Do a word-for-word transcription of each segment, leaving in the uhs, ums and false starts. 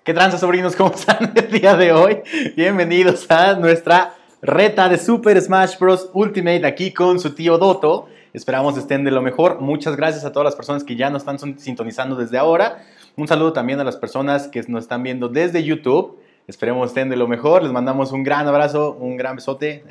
¿Qué tranza, sobrinos? ¿Cómo están el día de hoy? Bienvenidos a nuestra reta de Super Smash Bros. Ultimate aquí con su tío Doto. Esperamos estén de lo mejor. Muchas gracias a todas las personas que ya nos están sintonizando desde ahora. Un saludo también a las personas que nos están viendo desde YouTube. Esperemos estén de lo mejor. Les mandamos un gran abrazo, un gran besote.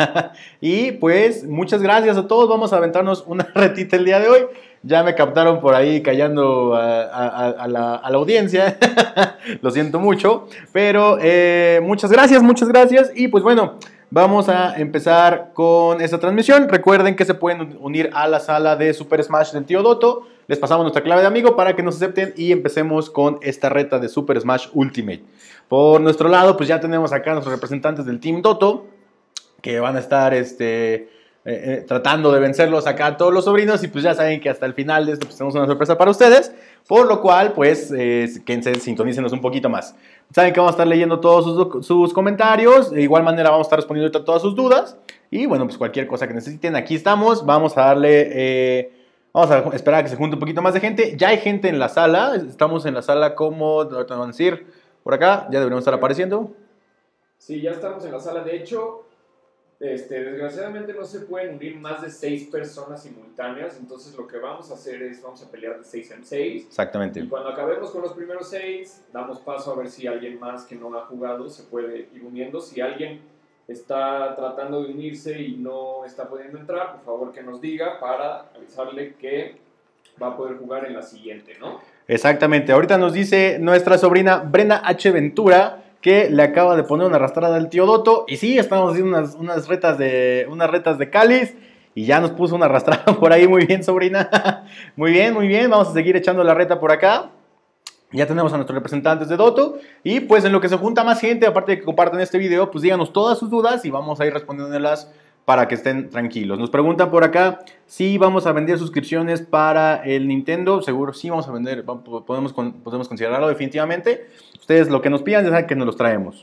Y pues muchas gracias a todos. Vamos a aventarnos una retita el día de hoy. Ya me captaron por ahí callando a, a, a, la, a la audiencia. Lo siento mucho. Pero eh, muchas gracias, muchas gracias. Y pues bueno, vamos a empezar con esta transmisión. Recuerden que se pueden unir a la sala de Super Smash del tío Doto. Les pasamos nuestra clave de amigo para que nos acepten y empecemos con esta reta de Super Smash Ultimate. Por nuestro lado, pues ya tenemos acá a nuestros representantes del Team Doto, que van a estar este, eh, eh, tratando de vencerlos acá a todos los sobrinos. Y pues ya saben que hasta el final de esto pues, tenemos una sorpresa para ustedes. Por lo cual, pues, eh, quédense, sintonícenos un poquito más. Saben que vamos a estar leyendo todos sus, sus comentarios. De igual manera vamos a estar respondiendo a todas sus dudas. Y bueno, pues cualquier cosa que necesiten, aquí estamos. Vamos a darle... Eh, Vamos a esperar a que se junte un poquito más de gente. Ya hay gente en la sala. Estamos en la sala como... Ahorita van a decir... Por acá. Ya deberíamos estar apareciendo. Sí, ya estamos en la sala. De hecho, este, desgraciadamente no se pueden unir más de seis personas simultáneas. Entonces lo que vamos a hacer es... Vamos a pelear de seis en seis. Exactamente. Y cuando acabemos con los primeros seis, damos paso a ver si alguien más que no ha jugado se puede ir uniendo. Si alguien está tratando de unirse y no está pudiendo entrar, por favor que nos diga para avisarle que va a poder jugar en la siguiente, ¿no? Exactamente. Ahorita nos dice nuestra sobrina Brenda H. Ventura que le acaba de poner una arrastrada al tío Doto. Y sí, estamos haciendo unas, unas, retas, de, unas retas de cáliz y ya nos puso una arrastrada por ahí. Muy bien, sobrina. Muy bien, muy bien. Vamos a seguir echando la reta por acá. Ya tenemos a nuestros representantes de Doto. Y pues en lo que se junta más gente, aparte de que compartan este video, pues díganos todas sus dudas y vamos a ir respondiéndolas para que estén tranquilos. Nos preguntan por acá si vamos a vender suscripciones para el Nintendo. Seguro sí vamos a vender, podemos, podemos considerarlo definitivamente. Ustedes lo que nos pidan ya saben que nos los traemos.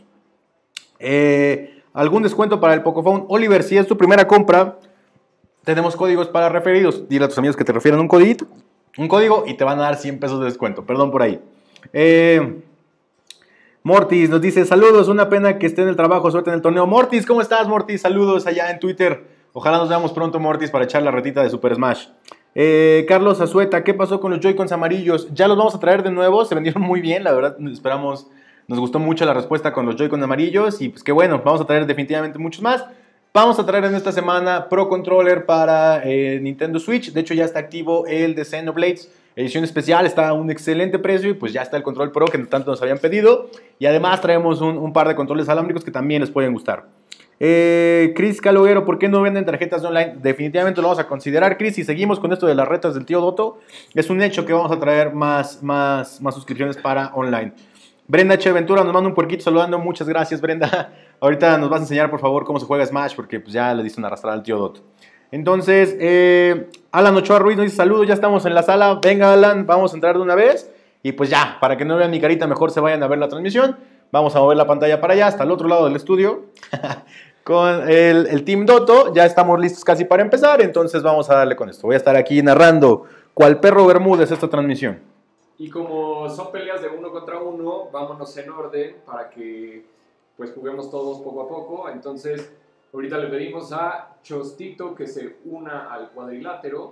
Eh, ¿Algún descuento para el Pocophone? Oliver, si es tu primera compra, tenemos códigos para referidos. Dile a tus amigos que te refieran un codito, un código y te van a dar cien pesos de descuento. Perdón por ahí. Eh, Mortis nos dice, saludos, una pena que esté en el trabajo, suerte en el torneo. Mortis, ¿cómo estás, Mortis? Saludos allá en Twitter. Ojalá nos veamos pronto, Mortis, para echar la retita de Super Smash. Eh, Carlos Azueta, ¿qué pasó con los Joy-Cons amarillos? Ya los vamos a traer de nuevo, se vendieron muy bien, la verdad, esperamos, nos gustó mucho la respuesta con los Joy-Cons amarillos. Y pues que bueno, vamos a traer definitivamente muchos más. Vamos a traer en esta semana Pro Controller para eh, Nintendo Switch. De hecho, ya está activo el de Xenoblades edición especial. Está a un excelente precio y pues ya está el control Pro que tanto nos habían pedido. Y además traemos un, un par de controles alámbricos que también les pueden gustar. Eh, Chris Caloguero, ¿por qué no venden tarjetas online? Definitivamente lo vamos a considerar, Chris. Si seguimos con esto de las retas del tío Doto, es un hecho que vamos a traer más, más, más suscripciones para online. Brenda H. Ventura nos manda un puerquito saludando. Muchas gracias, Brenda. Ahorita nos vas a enseñar, por favor, cómo se juega Smash, porque pues, ya le diste una arrastrada al tío Doto. Entonces, eh, Alan Ochoa Ruiz nos dice, saludos, ya estamos en la sala. Venga, Alan, vamos a entrar de una vez. Y pues ya, para que no vean mi carita, mejor se vayan a ver la transmisión. Vamos a mover la pantalla para allá, hasta el otro lado del estudio. Con el, el Team Doto, ya estamos listos casi para empezar. Entonces vamos a darle con esto. Voy a estar aquí narrando cual perro Bermúdez esta transmisión. Y como son peleas de uno contra uno, vámonos en orden para que pues juguemos todos poco a poco. Entonces, ahorita le pedimos a Chostito que se una al cuadrilátero.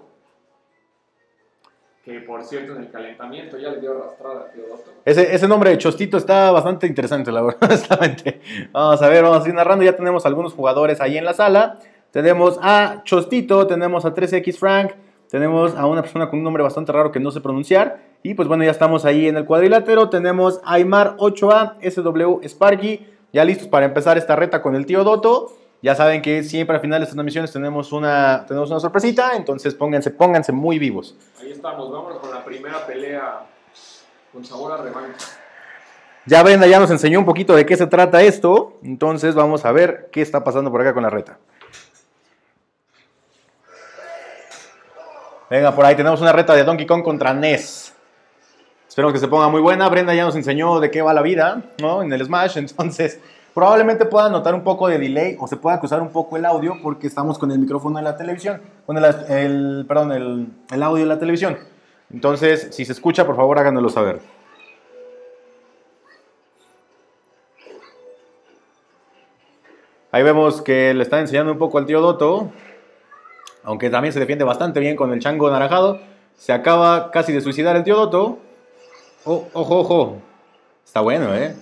Que por cierto, en el calentamiento ya le dio arrastrada, tío Doto. Ese, ese nombre de Chostito está bastante interesante, la verdad, honestamente. Vamos a ver, vamos a ir narrando. Ya tenemos algunos jugadores ahí en la sala. Tenemos a Chostito, tenemos a tres equis Frank. Tenemos a una persona con un nombre bastante raro que no sé pronunciar. Y pues bueno, ya estamos ahí en el cuadrilátero. Tenemos a Aymar ocho A, S W Sparky. Ya listos para empezar esta reta con el tío Doto. Ya saben que siempre al final de estas transmisiones tenemos una, tenemos una sorpresita. Entonces pónganse, pónganse muy vivos. Ahí estamos, vámonos con la primera pelea con sabor a revancha. Ya Brenda ya nos enseñó un poquito de qué se trata esto. Entonces vamos a ver qué está pasando por acá con la reta. Venga, por ahí tenemos una reta de Donkey Kong contra N E S. Esperemos que se ponga muy buena. Brenda ya nos enseñó de qué va la vida, ¿no? En el Smash, entonces probablemente puedan notar un poco de delay o se pueda cruzar un poco el audio porque estamos con el micrófono en la televisión, con el, el perdón, el, el audio en la televisión. Entonces, si se escucha, por favor, háganoslo saber. Ahí vemos que le están enseñando un poco al tío Doto. Aunque también se defiende bastante bien con el chango naranjado. Se acaba casi de suicidar el tío Doto. Oh, ojo, ojo. Está bueno, ¿eh?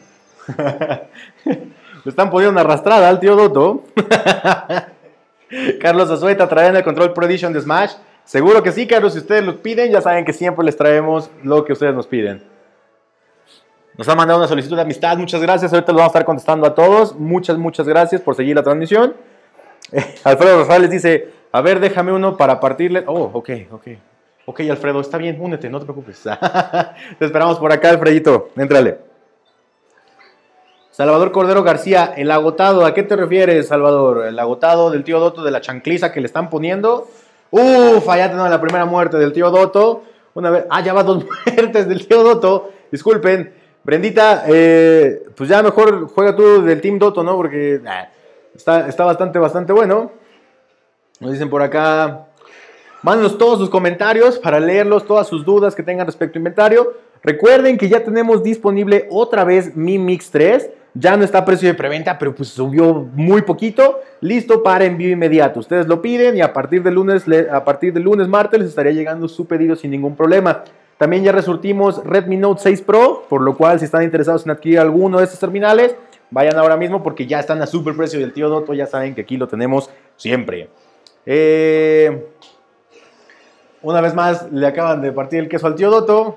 Le están poniendo una arrastrada al tío Doto. Carlos Azueta trayendo el Control Pro Edition de Smash. Seguro que sí, Carlos. Si ustedes lo piden, ya saben que siempre les traemos lo que ustedes nos piden. Nos han mandado una solicitud de amistad. Muchas gracias. Ahorita los vamos a estar contestando a todos. Muchas, muchas gracias por seguir la transmisión. Eh, Alfredo Rosales dice, a ver, déjame uno para partirle. Oh, ok, ok. Ok, Alfredo, está bien. Únete, no te preocupes. Te esperamos por acá, Alfredito. Éntrale. Salvador Cordero García, el agotado. ¿A qué te refieres, Salvador? El agotado del tío Doto de la chancliza que le están poniendo. Uf, allá tenemos la primera muerte del tío Doto. Una vez. Ah, ya va dos muertes del tío Doto. Disculpen. Brendita, eh, pues ya mejor juega tú del Team Doto, ¿no? Porque eh, está, está bastante, bastante bueno. Nos dicen por acá, mándenos todos sus comentarios para leerlos, todas sus dudas que tengan respecto a inventario. Recuerden que ya tenemos disponible otra vez Mi Mix tres. Ya no está a precio de preventa, pero pues subió muy poquito. Listo para envío inmediato. Ustedes lo piden y a partir del lunes, a partir del lunes, martes, les estaría llegando su pedido sin ningún problema. También ya resurtimos Redmi Note seis Pro, por lo cual si están interesados en adquirir alguno de estos terminales, vayan ahora mismo porque ya están a super precio del tío Doto, ya saben que aquí lo tenemos siempre. Eh, una vez más le acaban de partir el queso al tío Doto.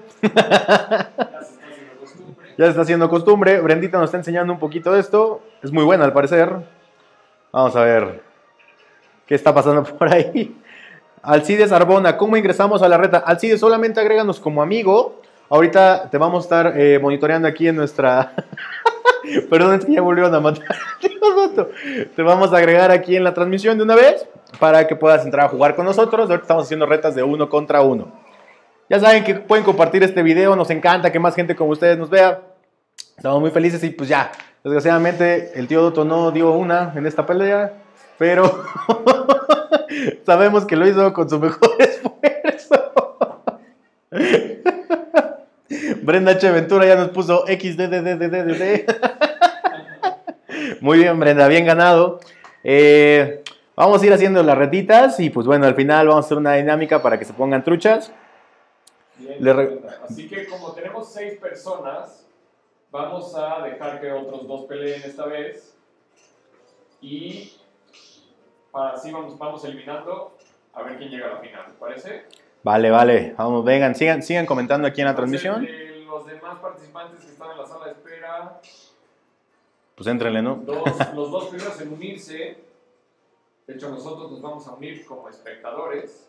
Ya se está haciendo costumbre. Brendita nos está enseñando un poquito de esto. Es muy buena al parecer. Vamos a ver qué está pasando por ahí. Alcides Arbona, ¿cómo ingresamos a la reta? Alcides, solamente agréganos como amigo. Ahorita te vamos a estar eh, monitoreando aquí en nuestra... Perdón, es que ya volvieron a matar. Te vamos a agregar aquí en la transmisión de una vez para que puedas entrar a jugar con nosotros. Ahorita estamos haciendo retas de uno contra uno. Ya saben que pueden compartir este video. Nos encanta que más gente como ustedes nos vea. Estamos muy felices y pues ya. Desgraciadamente el tío Doto no dio una en esta pelea. Pero... sabemos que lo hizo con su mejor esfuerzo. Brenda H. Ventura ya nos puso equis de de de de de de. Muy bien, Brenda, bien ganado. Eh, vamos a ir haciendo las retitas y pues bueno, al final vamos a hacer una dinámica para que se pongan truchas. Bien, re... Así que como tenemos seis personas, vamos a dejar que otros dos peleen esta vez. Y... así vamos, vamos eliminando a ver quién llega a la final, ¿te parece? Vale, vale. Vamos, vengan, sigan, sigan comentando aquí en la transmisión. De los demás participantes que están en la sala de espera, pues éntrenle, ¿no? Dos, los dos primeros en unirse. De hecho, nosotros nos vamos a unir como espectadores.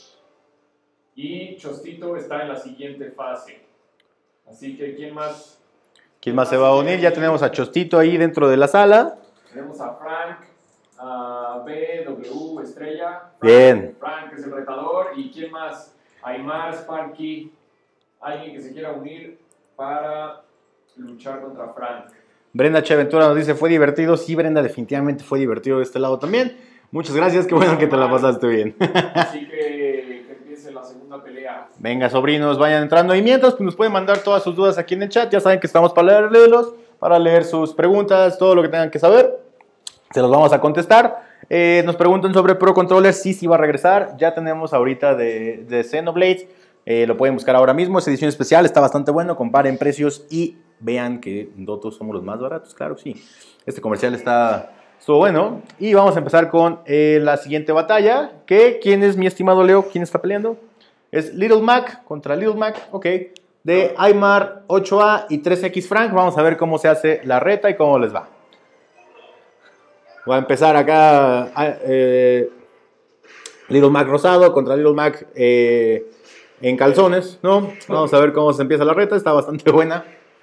Y Chostito está en la siguiente fase. Así que, ¿quién más? ¿Quién más se va a unir? Ya tenemos a Chostito ahí dentro de la sala. Tenemos a Frank. Uh, B, W, Estrella. Frank, bien. Frank es el retador. ¿Y quién más? Aymar, Sparky. Alguien que se quiera unir para luchar contra Frank. Brenda Che Ventura nos dice, fue divertido. Sí, Brenda, definitivamente fue divertido de este lado también. Muchas gracias, qué bueno que te la pasaste bien. Así que, que empiece la segunda pelea. Venga, sobrinos, vayan entrando. Y mientras, pues nos pueden mandar todas sus dudas aquí en el chat. Ya saben que estamos para leerlos, para leer sus preguntas, todo lo que tengan que saber. Se los vamos a contestar. Eh, nos preguntan sobre Pro Controller. Sí, sí va a regresar. Ya tenemos ahorita de, de Xenoblade. Eh, lo pueden buscar ahora mismo. Es edición especial. Está bastante bueno. Comparen precios y vean que Doto somos los más baratos. Claro que sí. Este comercial está... estuvo bueno. Y vamos a empezar con eh, la siguiente batalla. Que, ¿quién es mi estimado Leo? ¿Quién está peleando? Es Little Mac contra Little Mac. Ok. De Aymar ocho A y tres X Frank. Vamos a ver cómo se hace la reta y cómo les va. Voy a empezar acá. Eh, Little Mac rosado contra Little Mac eh, en calzones, ¿no? Vamos a ver cómo se empieza la reta. Está bastante buena.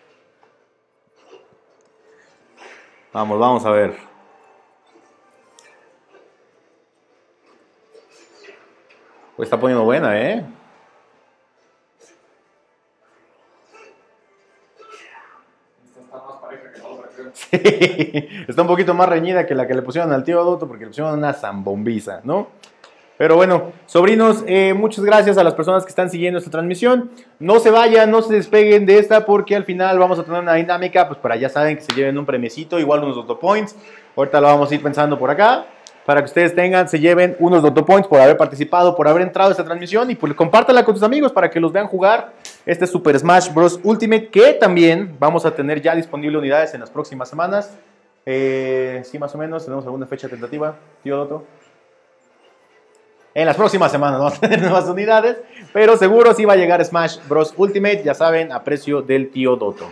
Vamos, vamos a ver. Pues está poniendo buena, ¿eh? Esta está más pareja que la otra, creo. Sí, está un poquito más reñida que la que le pusieron al tío Doto porque le pusieron una zambombiza, ¿no? Pero bueno, sobrinos, eh, muchas gracias a las personas que están siguiendo esta transmisión. No se vayan, no se despeguen de esta porque al final vamos a tener una dinámica, pues para ya saben que se lleven un premiecito, igual unos Doto Points. Ahorita lo vamos a ir pensando por acá. Para que ustedes tengan, se lleven unos Doto Points por haber participado, por haber entrado a esta transmisión. Y pues compártala con tus amigos para que los vean jugar este Super Smash Bros. Ultimate. Que también vamos a tener ya disponible unidades en las próximas semanas. Eh, sí, más o menos. ¿Tenemos alguna fecha tentativa, tío Doto? En las próximas semanas vamos a tener nuevas unidades, pero seguro sí va a llegar Smash Bros. Ultimate, ya saben, a precio del tío Doto.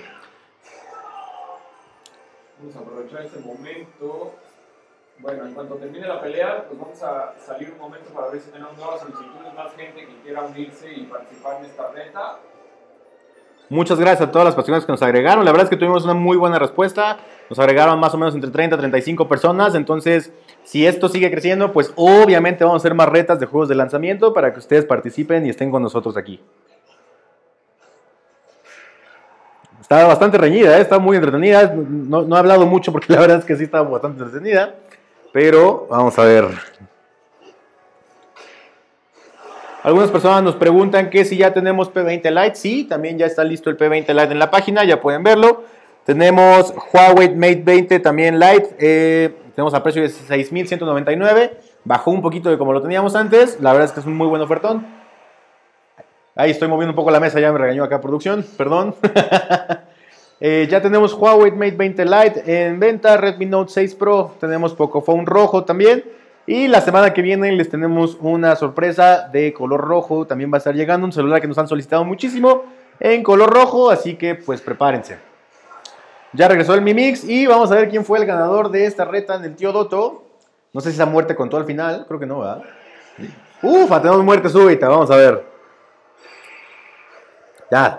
Vamos a aprovechar este momento. Bueno, en cuanto termine la pelea, pues vamos a salir un momento para ver si tenemos nuevas solicitudes, más gente que quiera unirse y participar en esta reta. Muchas gracias a todas las personas que nos agregaron. La verdad es que tuvimos una muy buena respuesta. Nos agregaron más o menos entre treinta y treinta y cinco personas. Entonces, si esto sigue creciendo, pues obviamente vamos a hacer más retas de juegos de lanzamiento para que ustedes participen y estén con nosotros aquí. Está bastante reñida, ¿eh? Está muy entretenida. No, no he hablado mucho porque la verdad es que sí está bastante entretenida. Pero vamos a ver. Algunas personas nos preguntan que si ya tenemos P veinte Lite. Sí, también ya está listo el P veinte Lite en la página, ya pueden verlo. Tenemos Huawei Mate veinte también Lite. Eh, tenemos a precio de seis mil ciento noventa y nueve. Bajó un poquito de como lo teníamos antes. La verdad es que es un muy buen ofertón. Ahí estoy moviendo un poco la mesa, ya me regañó acá producción, perdón. eh, ya tenemos Huawei Mate veinte Lite en venta. Redmi Note seis Pro. Tenemos Pocophone rojo también. Y la semana que viene les tenemos una sorpresa de color rojo. También va a estar llegando un celular que nos han solicitado muchísimo en color rojo. Así que pues prepárense. Ya regresó el Mi Mix y vamos a ver quién fue el ganador de esta reta en el tío Doto. No sé si esa muerte contó al final. Creo que no, ¿verdad? Ufa, tenemos muerte súbita. Vamos a ver. Ya.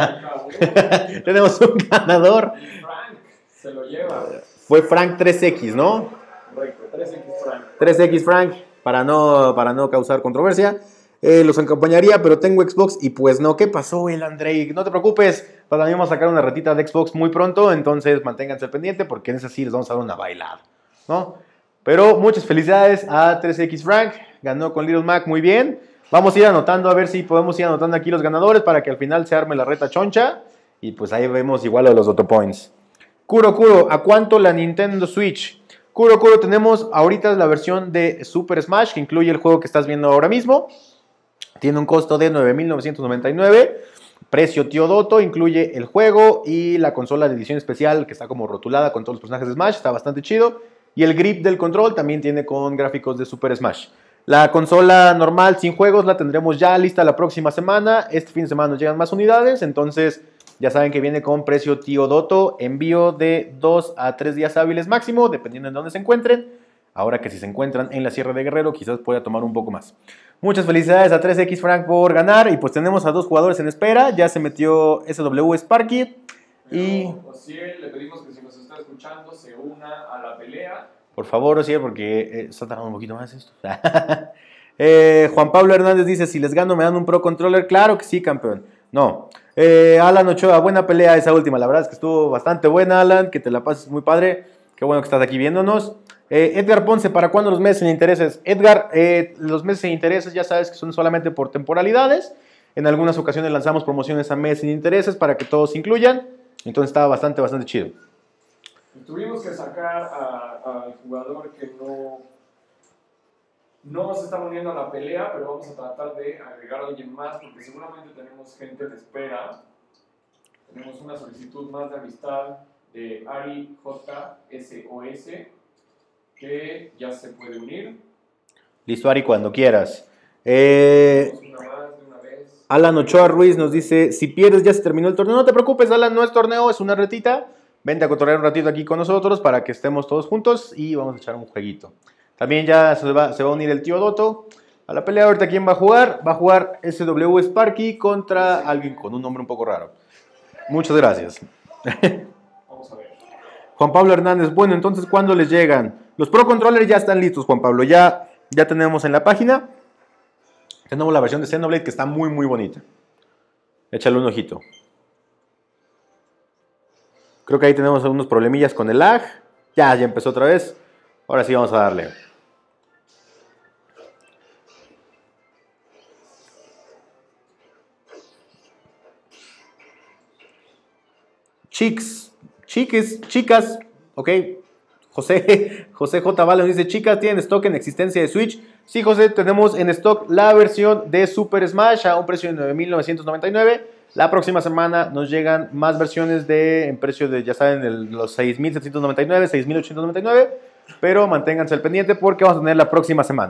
Tenemos un ganador. Y Frank se lo lleva. Fue Frank tres X, ¿no? Correcto, tres X Frank. tres X Frank, para no, para no causar controversia. Eh, los acompañaría, pero tengo Xbox y pues no. ¿Qué pasó, el Andrei? No te preocupes, para también vamos a sacar una ratita de Xbox muy pronto, entonces manténganse al pendiente porque en ese sí les vamos a dar una bailada, ¿no? Pero muchas felicidades a tres X Frank, ganó con Little Mac muy bien. Vamos a ir anotando a ver si podemos ir anotando aquí los ganadores para que al final se arme la reta choncha. Y pues ahí vemos igual a los Doto Points. Kuro Kuro, ¿a cuánto la Nintendo Switch? Kuro Kuro, tenemos ahorita la versión de Super Smash, que incluye el juego que estás viendo ahora mismo. Tiene un costo de nueve mil novecientos noventa y nueve. Precio tío Doto, incluye el juego y la consola de edición especial, que está como rotulada con todos los personajes de Smash. Está bastante chido. Y el grip del control también tiene con gráficos de Super Smash. La consola normal sin juegos la tendremos ya lista la próxima semana. Este fin de semana nos llegan más unidades, entonces ya saben que viene con precio tío Doto, envío de dos a tres días hábiles máximo, dependiendo de dónde se encuentren. Ahora que si se encuentran en la Sierra de Guerrero, quizás pueda tomar un poco más. Muchas felicidades a tres X Frank por ganar. Y pues tenemos a dos jugadores en espera. Ya se metió S W Sparky. Y Osiel, le pedimos que si nos está escuchando se una a la pelea. Por favor, Osiel, porque eh, está tardando un poquito más esto. eh, Juan Pablo Hernández dice, si les gano me dan un Pro Controller. Claro que sí, campeón. No. Eh, Alan Ochoa, buena pelea esa última. La verdad es que estuvo bastante buena, Alan. Que te la pases muy padre. Qué bueno que estás aquí viéndonos. Eh, Edgar Ponce, ¿para cuándo los meses sin intereses? Edgar, eh, los meses sin intereses ya sabes que son solamente por temporalidades. En algunas ocasiones lanzamos promociones a meses sin intereses para que todos se incluyan. Entonces estaba bastante, bastante chido. Tuvimos que sacar al jugador que no, no se está uniendo a la pelea, pero vamos a tratar de agregar a alguien más porque seguramente tenemos gente de espera. Tenemos una solicitud más de amistad de Ari J S O S que ya se puede unir. Listo, Ari, cuando quieras. Eh, una más de una vez. Alan Ochoa Ruiz nos dice, si pierdes ya se terminó el torneo. No te preocupes, Alan, no es torneo, es una retita. Vente a cotorrear un ratito aquí con nosotros para que estemos todos juntos y vamos a echar un jueguito. También ya se va, se va a unir el tío Doto a la pelea. Ahorita, ¿quién va a jugar? Va a jugar S W Sparky contra alguien con un nombre un poco raro. Muchas gracias. Vamos a ver. Juan Pablo Hernández, bueno, entonces, ¿cuándo les llegan? Los Pro Controllers ya están listos, Juan Pablo. Ya, ya tenemos en la página. Tenemos la versión de Xenoblade que está muy, muy bonita. Échale un ojito. Creo que ahí tenemos algunos problemillas con el lag. Ya, ya empezó otra vez. Ahora sí vamos a darle. Chicks, chiques, chicas, ok. José, José J. Vale nos dice, chicas, ¿tienen stock en existencia de Switch? Sí, José, tenemos en stock la versión de Super Smash a un precio de nueve mil novecientos noventa y nueve. La próxima semana nos llegan más versiones de, en precio de, ya saben, el, los seis mil setecientos noventa y nueve, seis mil ochocientos noventa y nueve. Pero manténganse al pendiente porque vamos a tener la próxima semana.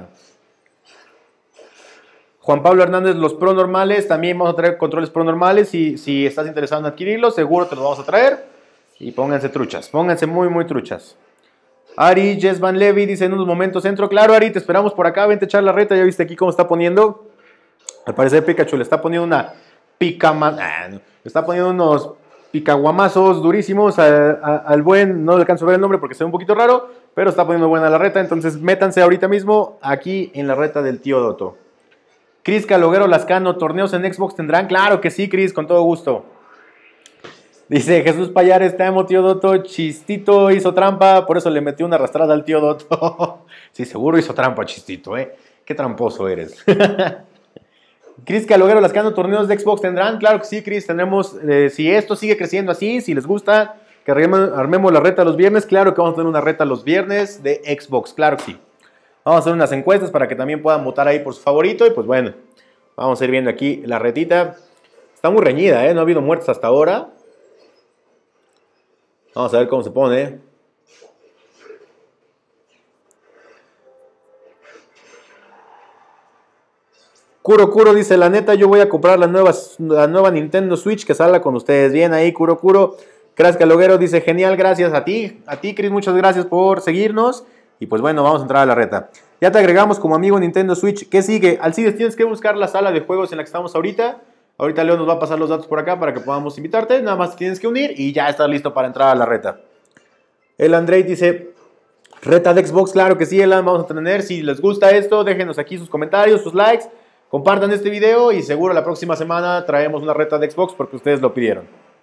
Juan Pablo Hernández, los Pro normales, también vamos a traer controles Pro normales. Y si estás interesado en adquirirlos, seguro te los vamos a traer. Y pónganse truchas, pónganse muy, muy truchas. Ari Jess Van Levy dice en unos momentos entro. Claro, Ari, te esperamos por acá. Vente a echar la reta. Ya viste aquí cómo está poniendo. Al parecer Pikachu le está poniendo una pica... Ah, no. Le está poniendo unos picaguamazos durísimos a, a, al buen... No le alcanzo a ver el nombre porque se ve un poquito raro. Pero está poniendo buena la reta. Entonces métanse ahorita mismo aquí en la reta del tío Doto. Cris Caloguero Lascano, ¿torneos en Xbox tendrán? Claro que sí, Cris, con todo gusto. Dice Jesús Payares, te amo, tío Doto. Chistito hizo trampa, por eso le metió una arrastrada al tío Doto. Sí, seguro hizo trampa, Chistito, ¿eh? Qué tramposo eres. Cris Caloguero Lascano, ¿torneos de Xbox tendrán? Claro que sí, Cris, tendremos. Eh, si esto sigue creciendo así, si les gusta, que armemos la reta los viernes. Claro que vamos a tener una reta los viernes de Xbox, claro que sí. Vamos a hacer unas encuestas para que también puedan votar ahí por su favorito. Y pues bueno, vamos a ir viendo aquí la retita. Está muy reñida, ¿eh? No ha habido muertes hasta ahora. Vamos a ver cómo se pone. Kuro Kuro dice, la neta, yo voy a comprar la nueva, la nueva Nintendo Switch que salga con ustedes. Bien ahí, Kuro Kuro. Cras Caloguero dice, genial, gracias a ti. A ti, Chris, muchas gracias por seguirnos. Y pues bueno, vamos a entrar a la reta. Ya te agregamos como amigo Nintendo Switch. ¿Qué sigue? Alcides, tienes que buscar la sala de juegos en la que estamos ahorita. Ahorita Leo nos va a pasar los datos por acá para que podamos invitarte. Nada más tienes que unir y ya estás listo para entrar a la reta. El Andrei dice, reta de Xbox, claro que sí, Elan, vamos a tener. Si les gusta esto, déjenos aquí sus comentarios, sus likes. Compartan este video y seguro la próxima semana traemos una reta de Xbox porque ustedes lo pidieron.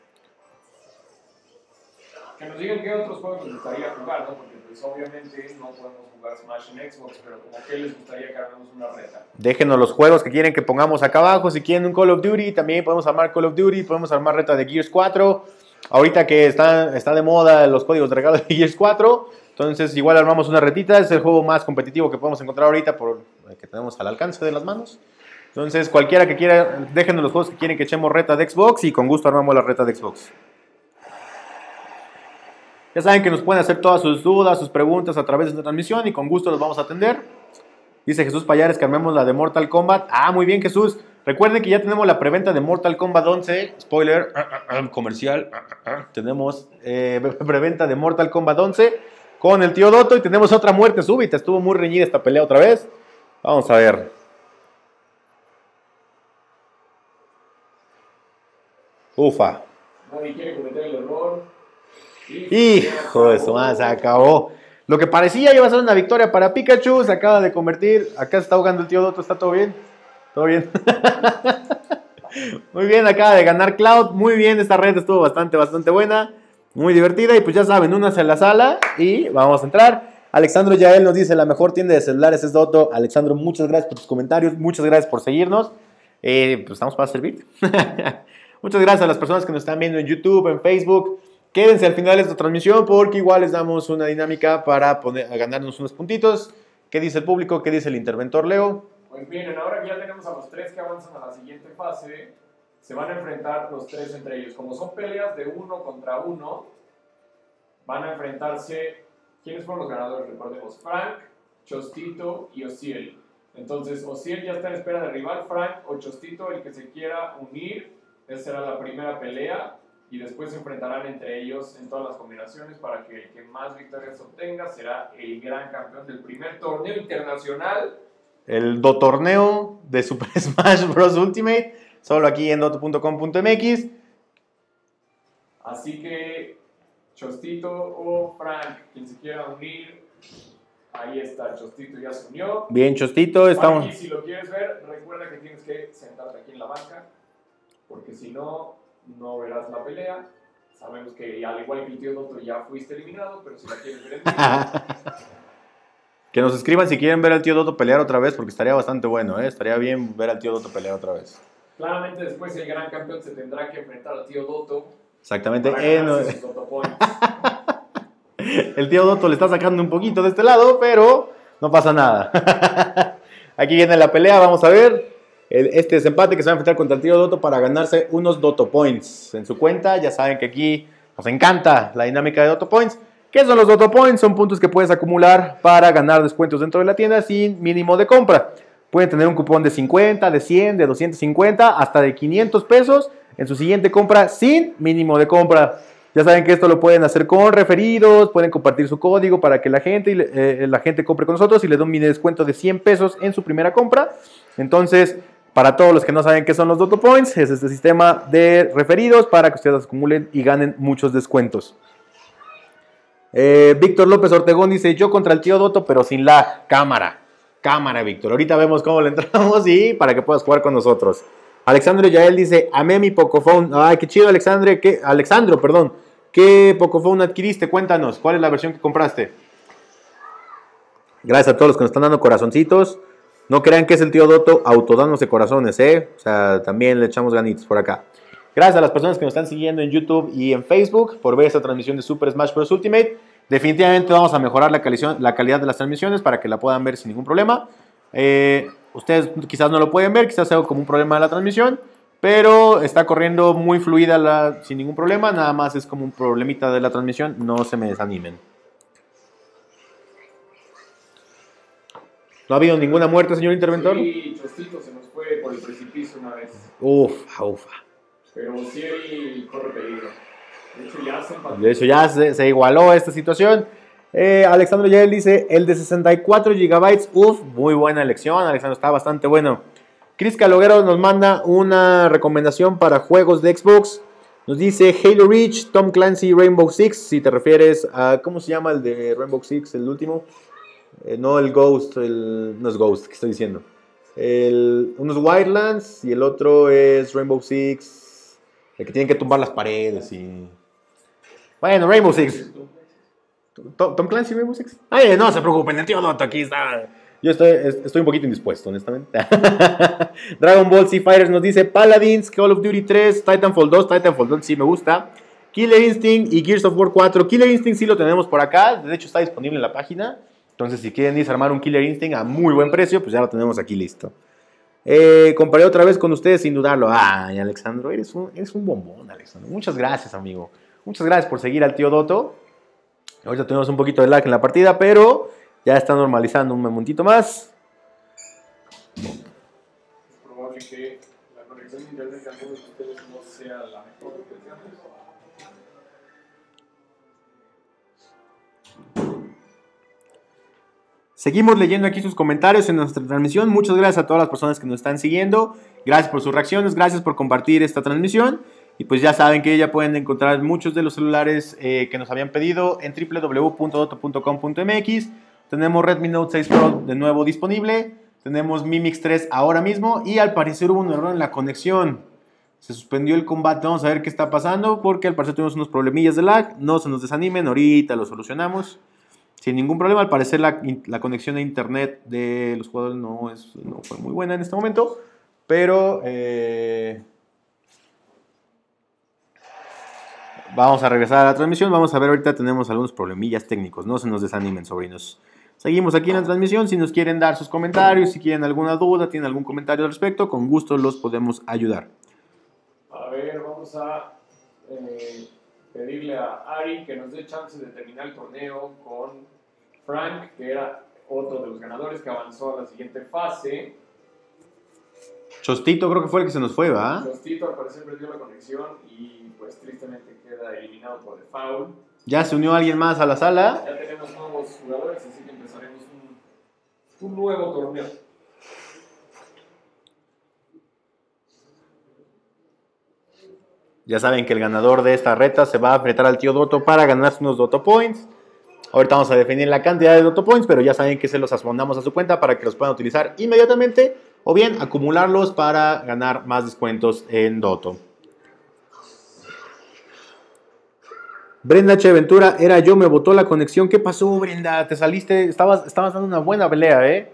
Que nos digan qué otros juegos les gustaría jugar, ¿no? Porque pues obviamente no podemos jugar Smash en Xbox, pero como que les gustaría que hagamos una reta. Déjenos los juegos que quieren que pongamos acá abajo. Si quieren un Call of Duty, también podemos armar Call of Duty, podemos armar reta de Gears cuatro. Ahorita que está, está de moda los códigos de regalo de Gears cuatro, entonces igual armamos una retita. Es el juego más competitivo que podemos encontrar ahorita, por el que tenemos al alcance de las manos. Entonces cualquiera que quiera, déjenos los juegos que quieren que echemos reta de Xbox y con gusto armamos la reta de Xbox. Ya saben que nos pueden hacer todas sus dudas, sus preguntas a través de esta transmisión y con gusto los vamos a atender. Dice Jesús Payares que armemos la de Mortal Kombat. Ah, muy bien, Jesús. Recuerden que ya tenemos la preventa de Mortal Kombat once. Spoiler, uh, uh, uh, comercial. Uh, uh, uh. Tenemos eh, preventa de Mortal Kombat once con el tío Doto y tenemos otra muerte súbita. Estuvo muy reñida esta pelea otra vez. Vamos a ver. Ufa. Nadie quiere cometer el error. Hijo de su madre, se acabó. Lo que parecía iba a ser una victoria para Pikachu, se acaba de convertir. Acá se está ahogando el tío Doto, ¿está todo bien? ¿Todo bien? Muy bien, acaba de ganar Cloud. Muy bien, esta red estuvo bastante, bastante buena. Muy divertida y pues ya saben, únanse a la sala y vamos a entrar. Alexandro Yael nos dice, la mejor tienda de celulares es Doto. Alexandro, muchas gracias por tus comentarios, muchas gracias por seguirnos. Eh, pues estamos para servir. Muchas gracias a las personas que nos están viendo en YouTube, en Facebook. Quédense al final de esta transmisión porque igual les damos una dinámica para poner, a ganarnos unos puntitos. ¿Qué dice el público? ¿Qué dice el interventor, Leo? Pues miren, ahora que ya tenemos a los tres que avanzan a la siguiente fase, se van a enfrentar los tres entre ellos. Como son peleas de uno contra uno, van a enfrentarse. ¿Quiénes fueron los ganadores? Recordemos, Frank, Chostito y Ociel. Entonces, Ociel ya está en espera de rival. Frank o Chostito, el que se quiera unir, esa será la primera pelea. Y después se enfrentarán entre ellos en todas las combinaciones para que el que más victorias obtenga será el gran campeón del primer torneo internacional. El Dotorneo de Super Smash Bros. Ultimate, solo aquí en doto punto com punto m x. Así que, Chostito o Frank, quien se quiera unir, ahí está, Chostito ya se unió. Bien, Chostito, estamos... Aquí, si lo quieres ver, recuerda que tienes que sentarte aquí en la banca, porque si no... no verás la pelea. Sabemos que al igual que el tío Doto ya fuiste eliminado, pero si la quieres ver en vivo, que nos escriban si quieren ver al tío Doto pelear otra vez, porque estaría bastante bueno, ¿eh? Estaría bien ver al tío Doto pelear otra vez. Claramente después el gran campeón se tendrá que enfrentar al tío Doto. Exactamente. Para Eh, no... sus Doto Points. El tío Doto le está sacando un poquito de este lado, pero no pasa nada. Aquí viene la pelea, vamos a ver. El, este desempate que se va a enfrentar contra el tío Doto para ganarse unos Doto Points en su cuenta. Ya saben que aquí nos encanta la dinámica de Doto Points. ¿Qué son los Doto Points? Son puntos que puedes acumular para ganar descuentos dentro de la tienda sin mínimo de compra. Pueden tener un cupón de cincuenta, de cien, de doscientos cincuenta, hasta de quinientos pesos en su siguiente compra sin mínimo de compra. Ya saben que esto lo pueden hacer con referidos, pueden compartir su código para que la gente, eh, la gente compre con nosotros y les dé un mini descuento de cien pesos en su primera compra. Entonces, para todos los que no saben qué son los Doto Points, es este sistema de referidos para que ustedes acumulen y ganen muchos descuentos. Eh, Víctor López Ortegón dice, yo contra el tío Doto, pero sin lag. Cámara, cámara, Víctor. Ahorita vemos cómo le entramos y para que puedas jugar con nosotros. Alexandro Yael dice, amé mi Pocophone. Ay, qué chido, Alexandre. ¿Qué? Alexandro, perdón. ¿Qué Pocophone adquiriste? Cuéntanos. ¿Cuál es la versión que compraste? Gracias a todos los que nos están dando corazoncitos. No crean que es el tío Doto autodándose corazones, ¿eh? O sea, también le echamos ganitos por acá. Gracias a las personas que nos están siguiendo en YouTube y en Facebook por ver esta transmisión de Super Smash Bros. Ultimate. Definitivamente vamos a mejorar la, calidad, la calidad de las transmisiones para que la puedan ver sin ningún problema. Eh, ustedes quizás no lo pueden ver, quizás sea como un problema de la transmisión, pero está corriendo muy fluida la, sin ningún problema. Nada más es como un problemita de la transmisión, no se me desanimen. ¿No ha habido ninguna muerte, señor interventor? Sí, Chostito se nos fue por el precipicio una vez. Ufa, ufa. Pero sí él corre peligro. De hecho ya se empató. De hecho ya se, se igualó esta situación. Eh, Alexandro Yael dice, el de sesenta y cuatro gigabytes, uff, muy buena elección, Alexandro, está bastante bueno. Chris Caloguero nos manda una recomendación para juegos de Xbox. Nos dice Halo Reach, Tom Clancy, Rainbow Six, si te refieres a, ¿cómo se llama el de Rainbow Six, el último? Eh, no el Ghost, el, no es Ghost, ¿qué estoy diciendo? El, uno es Wildlands y el otro es Rainbow Six, el que tienen que tumbar las paredes y... Bueno, Rainbow Six. Tom, Tom Clancy, Rainbow Six. Ay, no se preocupen, el tío Doto aquí está. Yo estoy, estoy un poquito indispuesto, honestamente. Dragon Ball Z Fighters nos dice Paladins, Call of Duty tres, Titanfall dos, Titanfall dos sí me gusta. Killer Instinct y Gears of War cuatro. Killer Instinct sí lo tenemos por acá, de hecho está disponible en la página. Entonces si quieren desarmar un Killer Instinct a muy buen precio, pues ya lo tenemos aquí listo. Eh, comparé otra vez con ustedes sin dudarlo. Ay, Alexandro, eres un, eres un bombón, Alexandro. Muchas gracias, amigo. Muchas gracias por seguir al tío Doto. Ahorita tenemos un poquito de lag en la partida, pero ya está normalizando un momentito más. Es probable que la conexión de internet de algunos de ustedes no sea la mejor que deseamos. Seguimos leyendo aquí sus comentarios en nuestra transmisión. Muchas gracias a todas las personas que nos están siguiendo. Gracias por sus reacciones, gracias por compartir esta transmisión. Y pues ya saben que ya pueden encontrar muchos de los celulares eh, que nos habían pedido en w w w punto doto punto com punto m x. Tenemos Redmi Note seis Pro de nuevo disponible. Tenemos Mi Mix tres ahora mismo. Y al parecer hubo un error en la conexión. Se suspendió el combate. Vamos a ver qué está pasando porque al parecer tuvimos unos problemillas de lag. No se nos desanimen, ahorita lo solucionamos. Sin ningún problema, al parecer la, la conexión de internet de los jugadores no, es, no fue muy buena en este momento. Pero... Eh, Vamos a regresar a la transmisión, vamos a ver, ahorita tenemos algunos problemillas técnicos, no se nos desanimen, sobrinos. Seguimos aquí en la transmisión, si nos quieren dar sus comentarios, si quieren alguna duda, tienen algún comentario al respecto, con gusto los podemos ayudar. A ver, vamos a eh, pedirle a Ari que nos dé chance de terminar el torneo con Frank, que era otro de los ganadores que avanzó a la siguiente fase. Chostito creo que fue el que se nos fue, ¿va? Chostito al parecer perdió la conexión y pues tristemente queda eliminado por default. Ya se unió alguien más a la sala. Ya tenemos nuevos jugadores, así que empezaremos un, un nuevo torneo. Ya saben que el ganador de esta reta se va a enfrentar al tío Doto para ganarse unos Doto Points. Ahorita vamos a definir la cantidad de Doto Points, pero ya saben que se los abonamos a su cuenta para que los puedan utilizar inmediatamente o bien acumularlos para ganar más descuentos en Doto. Brenda H. Ventura, era yo, me botó la conexión. ¿Qué pasó, Brenda? Te saliste, estabas, estabas dando una buena pelea, ¿eh?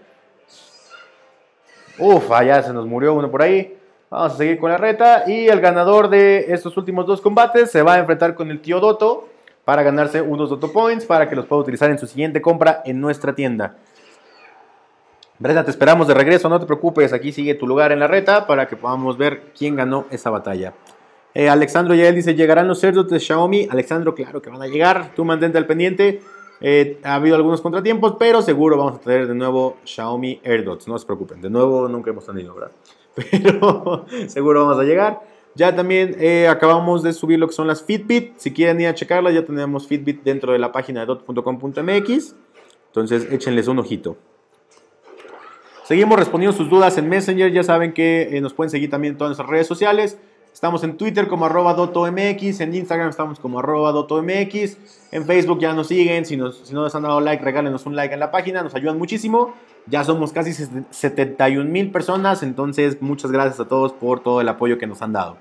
Uf, allá se nos murió uno por ahí. Vamos a seguir con la reta. Y el ganador de estos últimos dos combates se va a enfrentar con el tío Doto para ganarse unos Dotto Points para que los pueda utilizar en su siguiente compra en nuestra tienda. Brenda, te esperamos de regreso, no te preocupes, aquí sigue tu lugar en la reta para que podamos ver quién ganó esa batalla. Eh, Alexandro Yael dice, ¿llegarán los cerdos de Xiaomi? Alexandro, claro que van a llegar, tú mantente al pendiente. Eh, ha habido algunos contratiempos, pero seguro vamos a tener de nuevo Xiaomi AirDots, no se preocupen, de nuevo nunca hemos tenido, ¿verdad? Pero seguro vamos a llegar. Ya también eh, acabamos de subir lo que son las Fitbit, si quieren ir a checarlas, ya tenemos Fitbit dentro de la página de dotto punto com punto m x, entonces échenles un ojito. Seguimos respondiendo sus dudas en Messenger, ya saben que eh, nos pueden seguir también en todas nuestras redes sociales. Estamos en Twitter como arroba dotomx, en Instagram estamos como arroba dotomx, en Facebook ya nos siguen, si, nos, si no nos han dado like, regálenos un like en la página, nos ayudan muchísimo. Ya somos casi setenta y un mil personas, entonces muchas gracias a todos por todo el apoyo que nos han dado.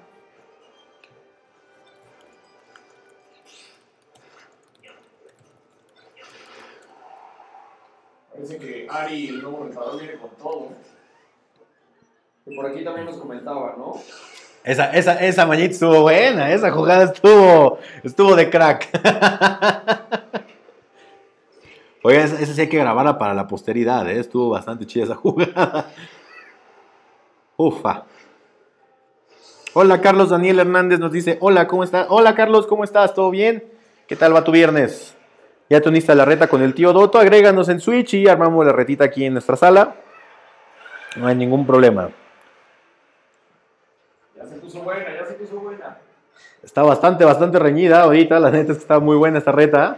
Parece que Ari, el nuevo retador, viene con todo. Y por aquí también nos comentaba, ¿no? Esa, esa, esa mañita estuvo buena, esa jugada estuvo, estuvo de crack. Oiga, esa, esa sí hay que grabarla para la posteridad, ¿eh? Estuvo bastante chida esa jugada. Ufa. Hola, Carlos Daniel Hernández nos dice, hola, ¿cómo estás? Hola, Carlos, ¿cómo estás? ¿Todo bien? ¿Qué tal va tu viernes? ¿Ya te uniste a la reta con el tío Dotto? Agréganos en Switch y armamos la retita aquí en nuestra sala. No hay ningún problema. Ya se puso buena, ya se puso buena. Está bastante, bastante reñida ahorita. La neta es que está muy buena esta reta.